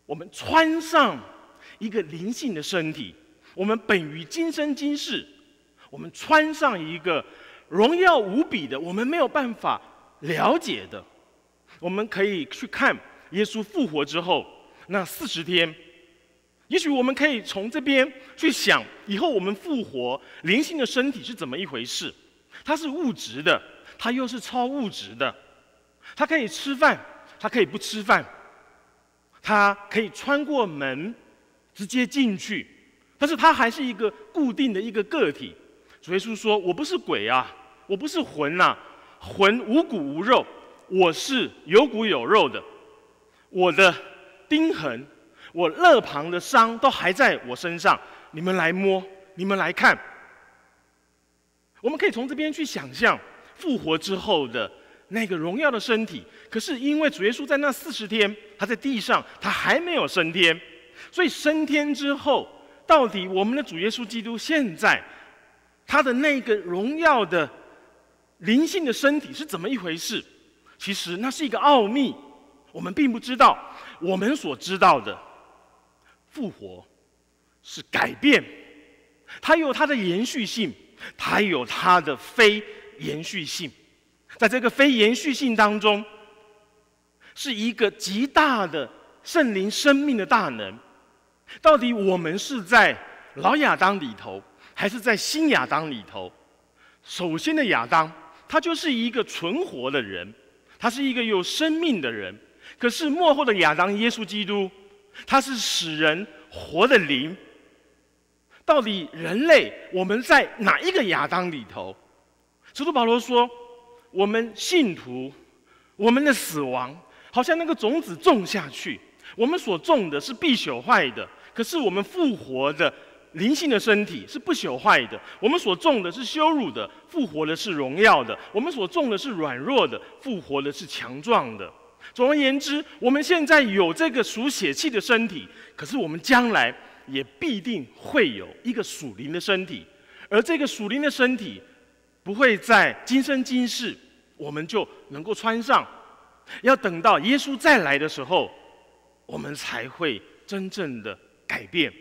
我们穿上一个灵性的身体，我们本于今生今世，我们穿上一个荣耀无比的，我们没有办法了解的。我们可以去看耶稣复活之后那四十天，也许我们可以从这边去想，以后我们复活灵性的身体是怎么一回事？它是物质的，它又是超物质的，它可以吃饭，它可以不吃饭，它可以穿过门直接进去，但是它还是一个固定的一个个体。主耶稣说：“我不是鬼啊，我不是魂啊，魂无骨无肉，我是有骨有肉的。我的钉痕，我肋旁的伤都还在我身上，你们来摸，你们来看。”我们可以从这边去想象复活之后的那个荣耀的身体。可是因为主耶稣在那四十天，他在地上，他还没有升天，所以升天之后，到底我们的主耶稣基督现在他的那个荣耀的灵性的身体是怎么一回事？其实那是一个奥秘，我们并不知道。我们所知道的复活是改变，它有它的延续性，它有它的非延续性。在这个非延续性当中，是一个极大的圣灵生命的大能。到底我们是在老亚当里头，还是在新亚当里头？首先的亚当，他就是一个存活的人，他是一个有生命的人。可是末后的亚当耶稣基督，他是使人活的灵。到底人类我们在哪一个亚当里头？使徒保罗说，我们信徒，我们的死亡好像那个种子种下去，我们所种的是必朽坏的，可是我们复活的灵性的身体是不朽坏的。我们所种的是羞辱的，复活的是荣耀的；我们所种的是软弱的，复活的是强壮的。总而言之，我们现在有这个属血气的身体，可是我们将来也必定会有一个属灵的身体，而这个属灵的身体不会在今生今世我们就能够穿上，要等到耶稣再来的时候，我们才会真正的改变。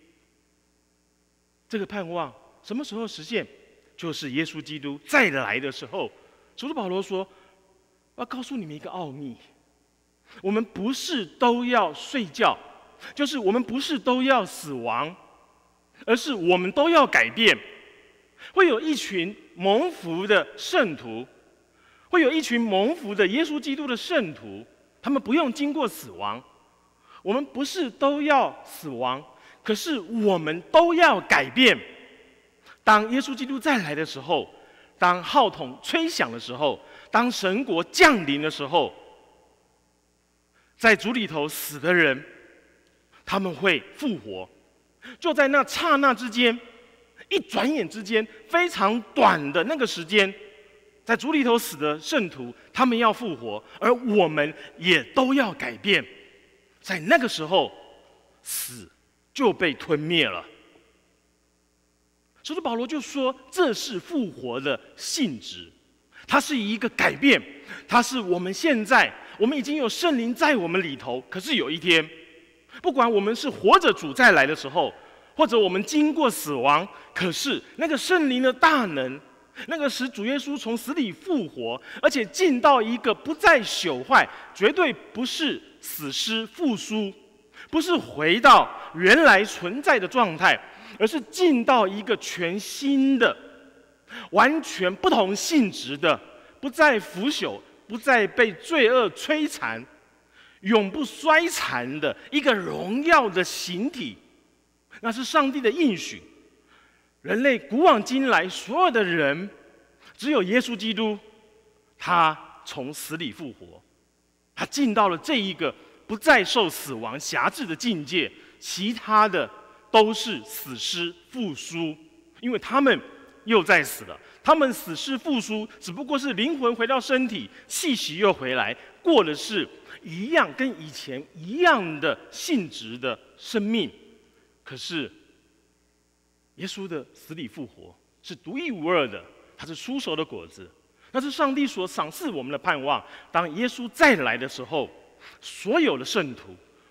这个盼望什么时候实现？就是耶稣基督再来的时候。使徒保罗说，我要告诉你们一个奥秘，我们不是都要睡觉，就是我们不是都要死亡，而是我们都要改变。会有一群蒙福的圣徒，会有一群蒙福的耶稣基督的圣徒，他们不用经过死亡。我们不是都要死亡，可是我们都要改变。当耶稣基督再来的时候，当号筒吹响的时候，当神国降临的时候，在主里头死的人，他们会复活。就在那刹那之间，一转眼之间，非常短的那个时间，在主里头死的圣徒，他们要复活，而我们也都要改变。在那个时候，死就被吞灭了。使徒保罗就说，这是复活的性质，它是一个改变，它是我们现在，我们已经有圣灵在我们里头，可是有一天，不管我们是活着主再来的时候，或者我们经过死亡，可是那个圣灵的大能，那个使主耶稣从死里复活，而且进到一个不再朽坏，绝对不是死尸复苏，不是回到原来存在的状态，而是进到一个全新的、完全不同性质的，不再腐朽，不再被罪恶摧残，永不衰残的一个荣耀的形体。那是上帝的应许。人类古往今来所有的人，只有耶稣基督，他从死里复活，他进到了这一个不再受死亡辖制的境界，其他的都是死尸复苏，因为他们又在死了。他们死尸复苏，只不过是灵魂回到身体，气息又回来，过的是一样跟以前一样的性质的生命。可是耶稣的死里复活是独一无二的，它是出熟的果子，那是上帝所赏赐我们的盼望。当耶稣再来的时候，所有的圣徒，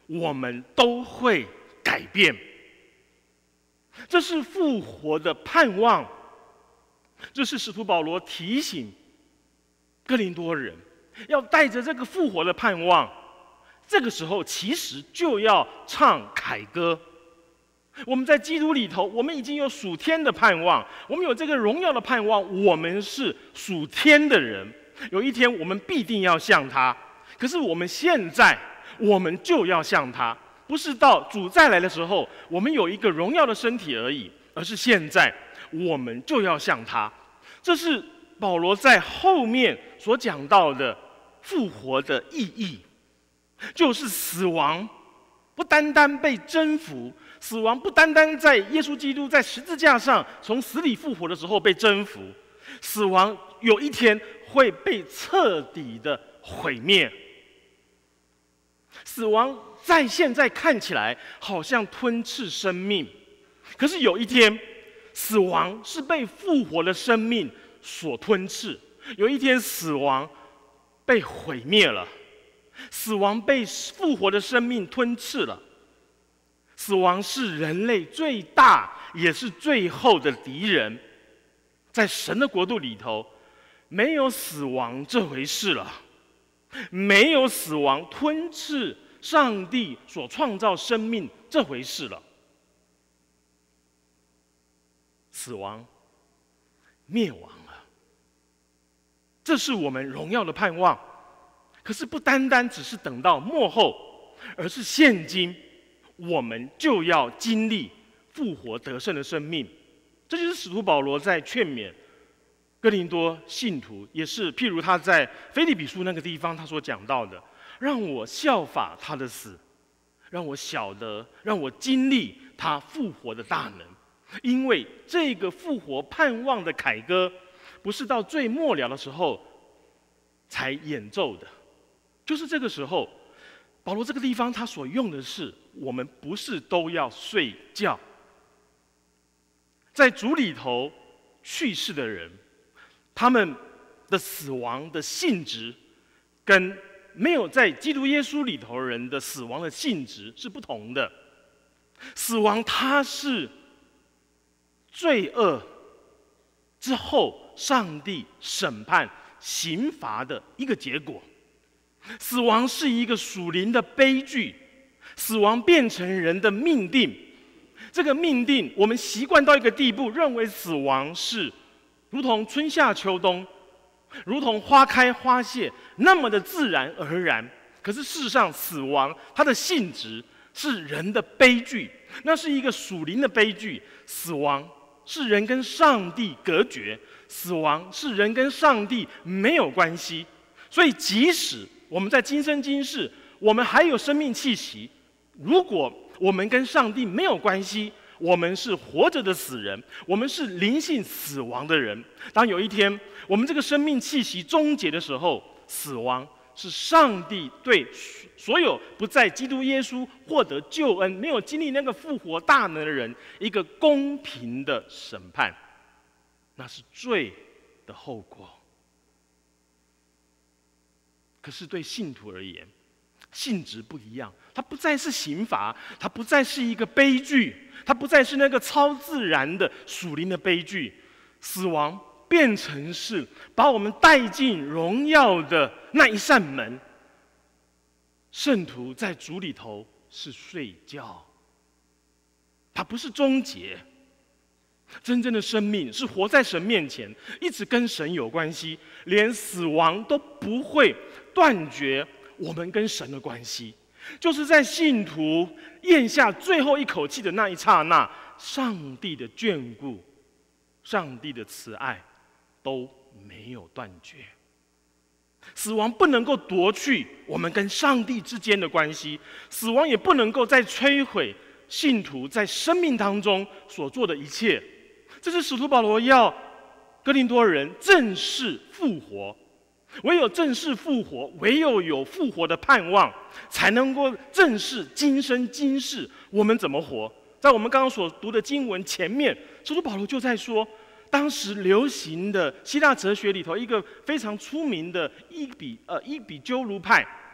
我们都会改变。这是复活的盼望，这是使徒保罗提醒哥林多人，要带着这个复活的盼望，这个时候其实就要唱凯歌。我们在基督里头，我们已经有属天的盼望，我们有这个荣耀的盼望，我们是属天的人，有一天我们必定要像他。可是我们现在，我们就要像他，不是到主再来的时候，我们有一个荣耀的身体而已，而是现在我们就要像他。这是保罗在后面所讲到的复活的意义，就是死亡不单单被征服，死亡不单单在耶稣基督在十字架上从死里复活的时候被征服，死亡有一天会被彻底的毁灭。死亡在现在看起来好像吞噬生命，可是有一天，死亡是被复活的生命所吞噬。有一天，死亡被毁灭了，死亡被复活的生命吞噬了。死亡是人类最大也是最后的敌人。在神的国度里头，没有死亡这回事了，没有死亡吞噬上帝所创造生命这回事了。死亡灭亡了，这是我们荣耀的盼望。可是不单单只是等到末后，而是现今我们就要经历复活得胜的生命。这就是使徒保罗在劝勉哥林多信徒，也是譬如他在腓立比书那个地方他所讲到的，让我效法他的死，让我晓得，让我经历他复活的大能。因为这个复活盼望的凯歌，不是到最末了的时候才演奏的，就是这个时候，保罗这个地方他所用的是，我们不是都要睡觉。在主里头去世的人，他们的死亡的性质，跟没有在基督耶稣里头人的死亡的性质是不同的。死亡它是罪恶之后上帝审判刑罚的一个结果。死亡是一个属灵的悲剧，死亡变成人的命定。这个命定，我们习惯到一个地步，认为死亡是如同春夏秋冬，如同花开花谢那么的自然而然。可是事实上，死亡它的性质是人的悲剧，那是一个属灵的悲剧。死亡是人跟上帝隔绝，死亡是人跟上帝没有关系。所以即使我们在今生今世，我们还有生命气息，如果我们跟上帝没有关系，我们是活着的死人，我们是灵性死亡的人。当有一天我们这个生命气息终结的时候，死亡是上帝对所有不在基督耶稣获得救恩、没有经历那个复活大能的人一个公平的审判，那是罪的后果。可是对信徒而言，性质不一样，它不再是刑罚，它不再是一个悲剧，它不再是那个超自然的属灵的悲剧。死亡变成是把我们带进荣耀的那一扇门。圣徒在主里头是睡觉，它不是终结。真正的生命是活在神面前，一直跟神有关系，连死亡都不会断绝我们跟神的关系。就是在信徒咽下最后一口气的那一刹那，上帝的眷顾、上帝的慈爱都没有断绝。死亡不能够夺去我们跟上帝之间的关系，死亡也不能够再摧毁信徒在生命当中所做的一切。这是使徒保罗要哥林多人正视复活，唯有正视复活，唯有有复活的盼望，才能够正视今生今世我们怎么活。在我们刚刚所读的经文前面，使徒保罗就在说，当时流行的希腊哲学里头一个非常出名的伊比呃伊比鸠鲁派，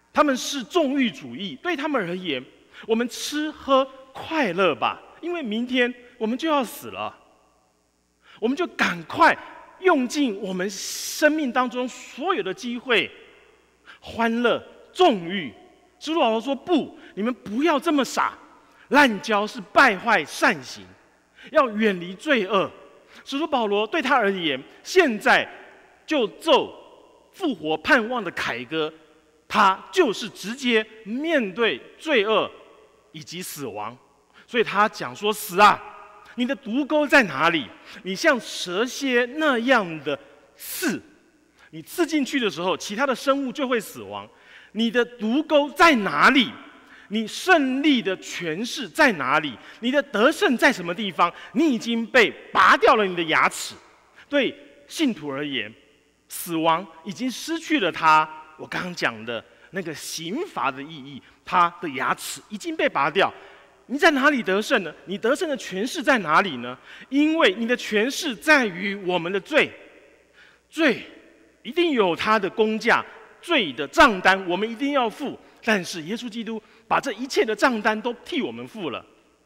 他们是纵欲主义，对他们而言，我们吃喝快乐吧，因为明天我们就要死了，我们就赶快用尽我们生命当中所有的机会，欢乐纵欲。使徒保罗说：“不，你们不要这么傻，滥交是败坏善行，要远离罪恶。”使徒保罗对他而言，现在就奏复活盼望的凯歌，他就是直接面对罪恶以及死亡。所以他讲说：“死啊，你的毒钩在哪里？你像蛇蝎那样的刺，你刺进去的时候，其他的生物就会死亡。你的毒钩在哪里？你胜利的权势在哪里？你的得胜在什么地方？你已经被拔掉了你的牙齿。”对信徒而言，死亡已经失去了他我刚刚讲的那个刑罚的意义，他的牙齿已经被拔掉。你在哪里得胜呢？你得胜的权势在哪里呢？因为你的权势在于我们的罪，罪一定有它的公价，罪的账单我们一定要付。但是耶稣基督把这一切的账单都替我们付了。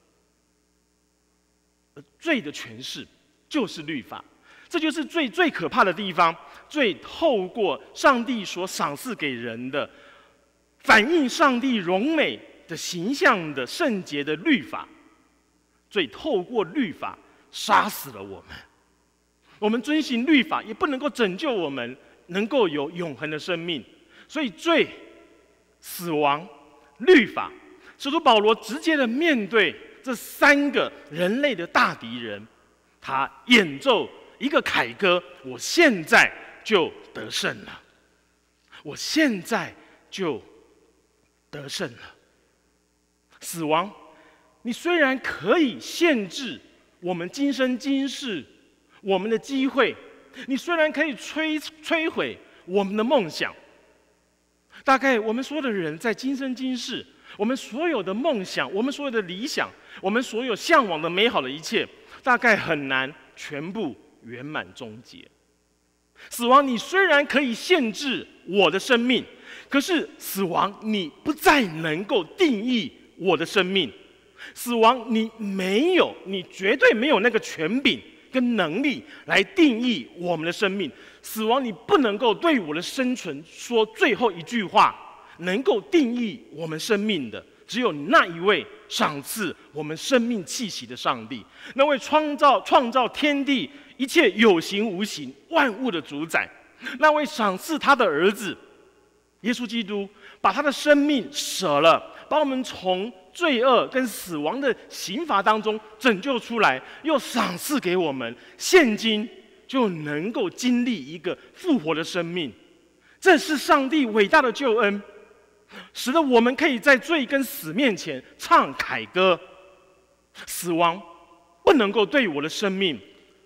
而罪的权势就是律法，这就是罪最可怕的地方。罪透过上帝所赏赐给人的，反映上帝荣美的形象的圣洁的律法，罪透过律法杀死了我们。我们遵行律法也不能够拯救我们，能够有永恒的生命。所以罪、死亡、律法，使徒保罗直接的面对这三个人类的大敌人，他演奏一个凯歌：我现在就得胜了，我现在就得胜了。死亡，你虽然可以限制我们今生今世我们的机会，你虽然可以摧摧毁我们的梦想。大概我们所有的人在今生今世，我们所有的梦想，我们所有的理想，我们所有向往的美好的一切，大概很难全部圆满终结。死亡，你虽然可以限制我的生命，可是死亡，你不再能够定义我的生命。死亡，你没有，你绝对没有那个权柄跟能力来定义我们的生命。死亡，你不能够对我的生存说最后一句话，能够定义我们生命的，只有那一位赏赐我们生命气息的上帝，那位创造创造天地一切有形无形万物的主宰，那位赏赐他的儿子耶稣基督，把他的生命舍了，把我们从罪恶跟死亡的刑罚当中拯救出来，又赏赐给我们，现今就能够经历一个复活的生命。这是上帝伟大的救恩，使得我们可以在罪跟死面前唱凯歌。死亡不能够对我的生命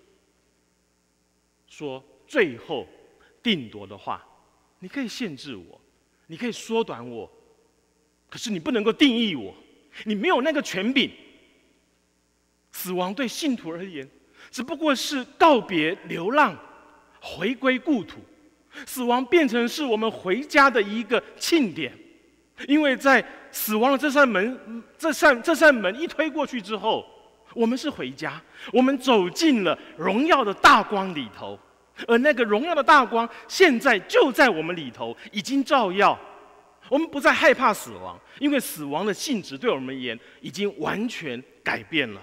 说最后定夺的话。你可以限制我，你可以缩短我，可是你不能够定义我，你没有那个权柄。死亡对信徒而言，只不过是告别流浪，回归故土。死亡变成是我们回家的一个庆典，因为在死亡的这扇门，这扇这扇门一推过去之后，我们是回家，我们走进了荣耀的大光里头，而那个荣耀的大光现在就在我们里头，已经照耀。我们不再害怕死亡，因为死亡的性质对我们而言已经完全改变了。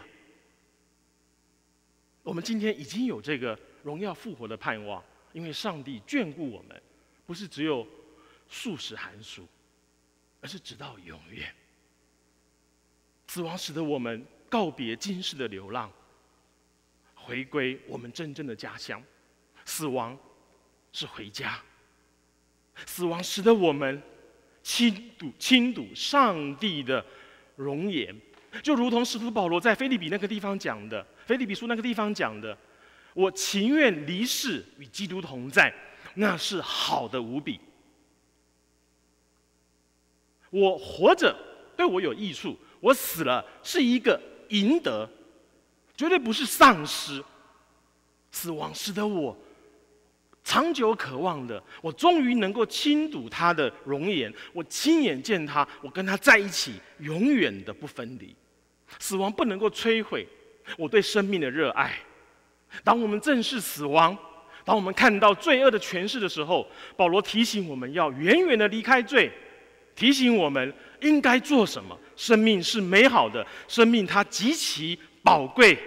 我们今天已经有这个荣耀复活的盼望，因为上帝眷顾我们，不是只有数十寒暑，而是直到永远。死亡使得我们告别今世的流浪，回归我们真正的家乡。死亡是回家，死亡使得我们亲睹亲睹上帝的容颜，就如同使徒保罗在腓立比那个地方讲的，腓立比书那个地方讲的，我情愿离世与基督同在，那是好的无比。我活着对我有益处，我死了是一个赢得，绝对不是丧失。死亡使得我长久渴望的，我终于能够亲睹他的容颜，我亲眼见他，我跟他在一起，永远的不分离。死亡不能够摧毁我对生命的热爱。当我们正视死亡，当我们看到罪恶的权势的时候，保罗提醒我们要远远的离开罪，提醒我们应该做什么。生命是美好的，生命它极其宝贵，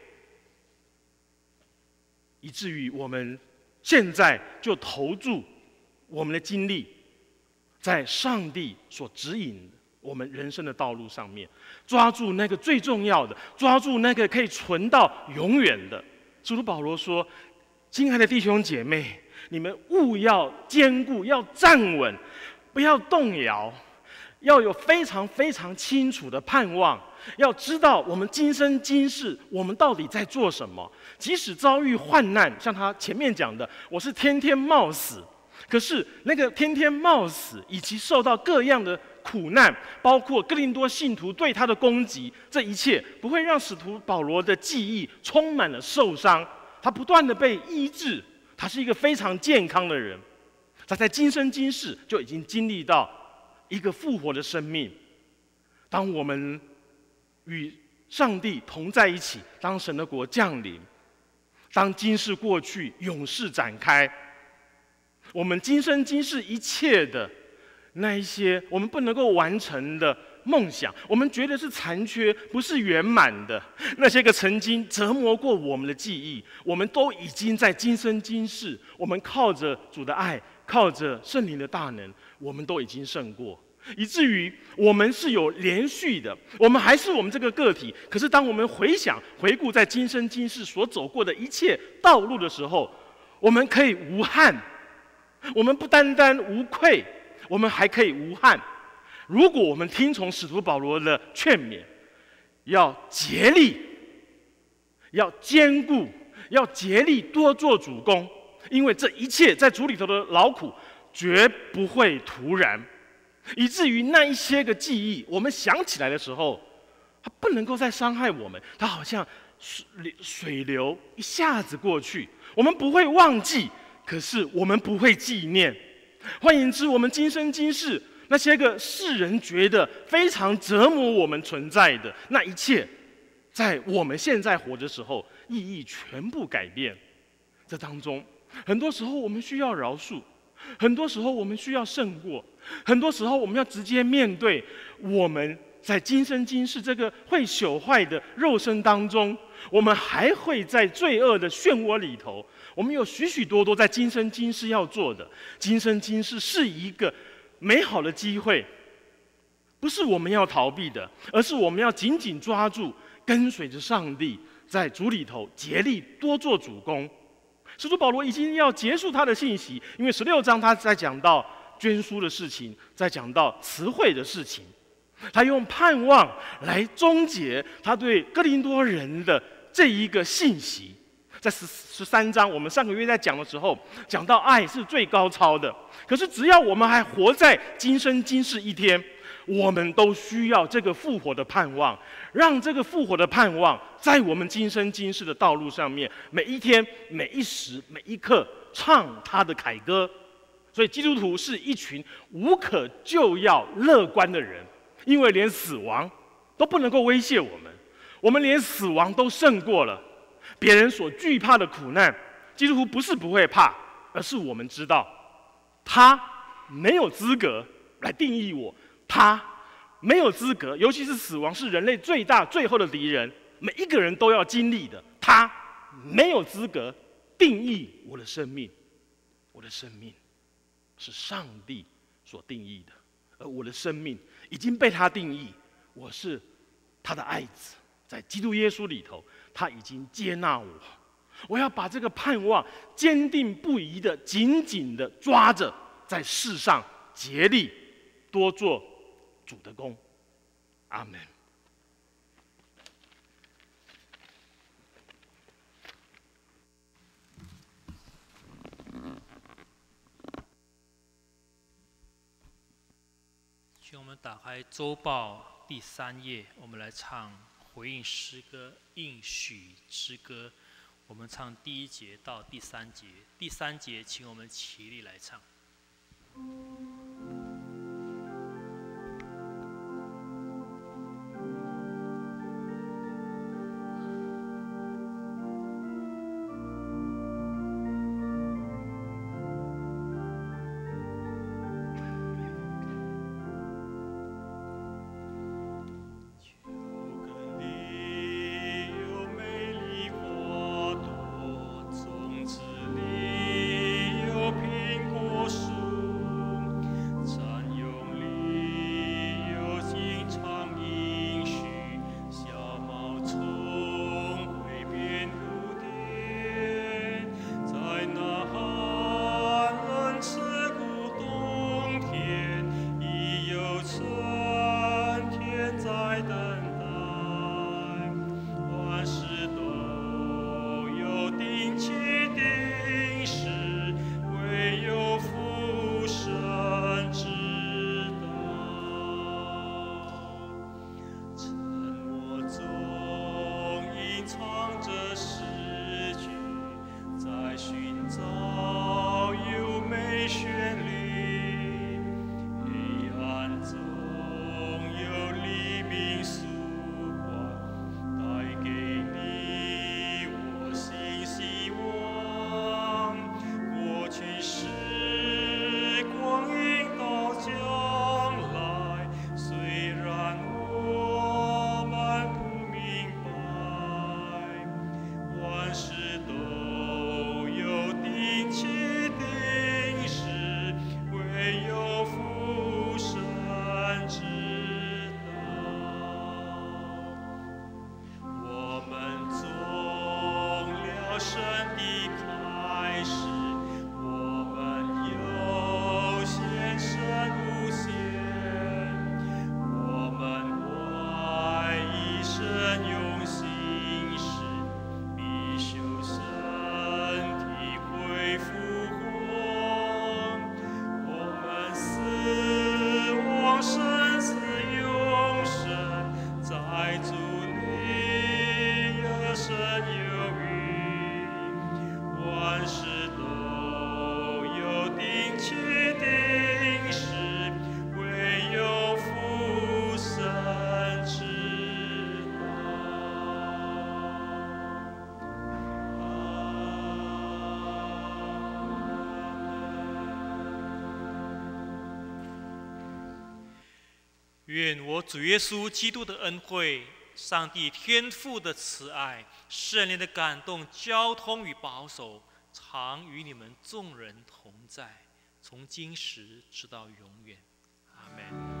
以至于我们现在就投注我们的精力在上帝所指引我们人生的道路上面，抓住那个最重要的，抓住那个可以存到永远的。使徒保罗说：亲爱的弟兄姐妹，你们务要坚固，要站稳，不要动摇，要有非常非常清楚的盼望，要知道我们今生今世我们到底在做什么。即使遭遇患难，像他前面讲的，我是天天冒死，可是那个天天冒死以及受到各样的苦难，包括哥林多信徒对他的攻击，这一切不会让使徒保罗的记忆充满了受伤。他不断的被医治，他是一个非常健康的人。他在今生今世就已经经历到一个复活的生命。当我们与上帝同在一起，当神的国降临，当今世过去，永世展开，我们今生今世一切的那一些我们不能够完成的梦想，我们觉得是残缺，不是圆满的，那些个曾经折磨过我们的记忆，我们都已经在今生今世，我们靠着主的爱，靠着圣灵的大能，我们都已经胜过，以至于我们是有连续的，我们还是我们这个个体。可是当我们回想回顾在今生今世所走过的一切道路的时候，我们可以无憾，我们不单单无愧，我们还可以无憾。如果我们听从使徒保罗的劝勉，要竭力，要坚固，要竭力多做主工，因为这一切在主里头的劳苦绝不会徒然，以至于那一些个记忆，我们想起来的时候，它不能够再伤害我们，它好像水流一下子过去，我们不会忘记，可是我们不会纪念。换言之，我们今生今世那些个世人觉得非常折磨我们存在的那一切，在我们现在活的时候，意义全部改变。这当中，很多时候我们需要饶恕，很多时候我们需要胜过，很多时候我们要直接面对我们在今生今世这个会朽坏的肉身当中，我们还会在罪恶的漩涡里头，我们有许许多多在今生今世要做的。今生今世是一个美好的机会，不是我们要逃避的，而是我们要紧紧抓住，跟随着上帝，在主里头竭力多做主工。使徒保罗已经要结束他的信息，因为十六章他在讲到捐书的事情，在讲到词汇的事情，他用盼望来终结他对哥林多人的这一个信息。在十十三章，我们上个月在讲的时候，讲到爱是最高超的。可是只要我们还活在今生今世一天，我们都需要这个复活的盼望，让这个复活的盼望在我们今生今世的道路上面，每一天、每一时、每一刻唱他的凯歌。所以基督徒是一群无可救药、乐观的人，因为连死亡都不能够威胁我们，我们连死亡都胜过了。别人所惧怕的苦难，基督徒不是不会怕，而是我们知道，他没有资格来定义我，他没有资格，尤其是死亡是人类最大最后的敌人，每一个人都要经历的，他没有资格定义我的生命。我的生命是上帝所定义的，而我的生命已经被他定义，我是他的爱子，在基督耶稣里头，他已经接纳我。我要把这个盼望坚定不移的、紧紧的抓着，在世上竭力多做主的工。阿们。 请我们打开周报第三页，我们来唱回应诗歌《应许之歌》。 我们唱第一节到第三节，第三节请我们齐力来唱。愿我主耶稣基督的恩惠、上帝天父的慈爱、圣灵的感动、交通与保守，常与你们众人同在，从今时直到永远。阿们。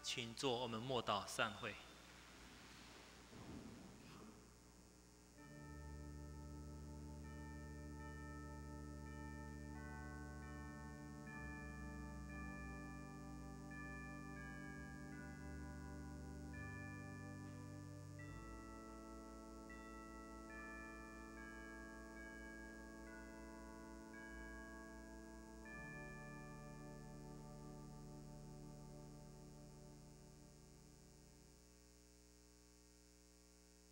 请坐，我们默祷散会。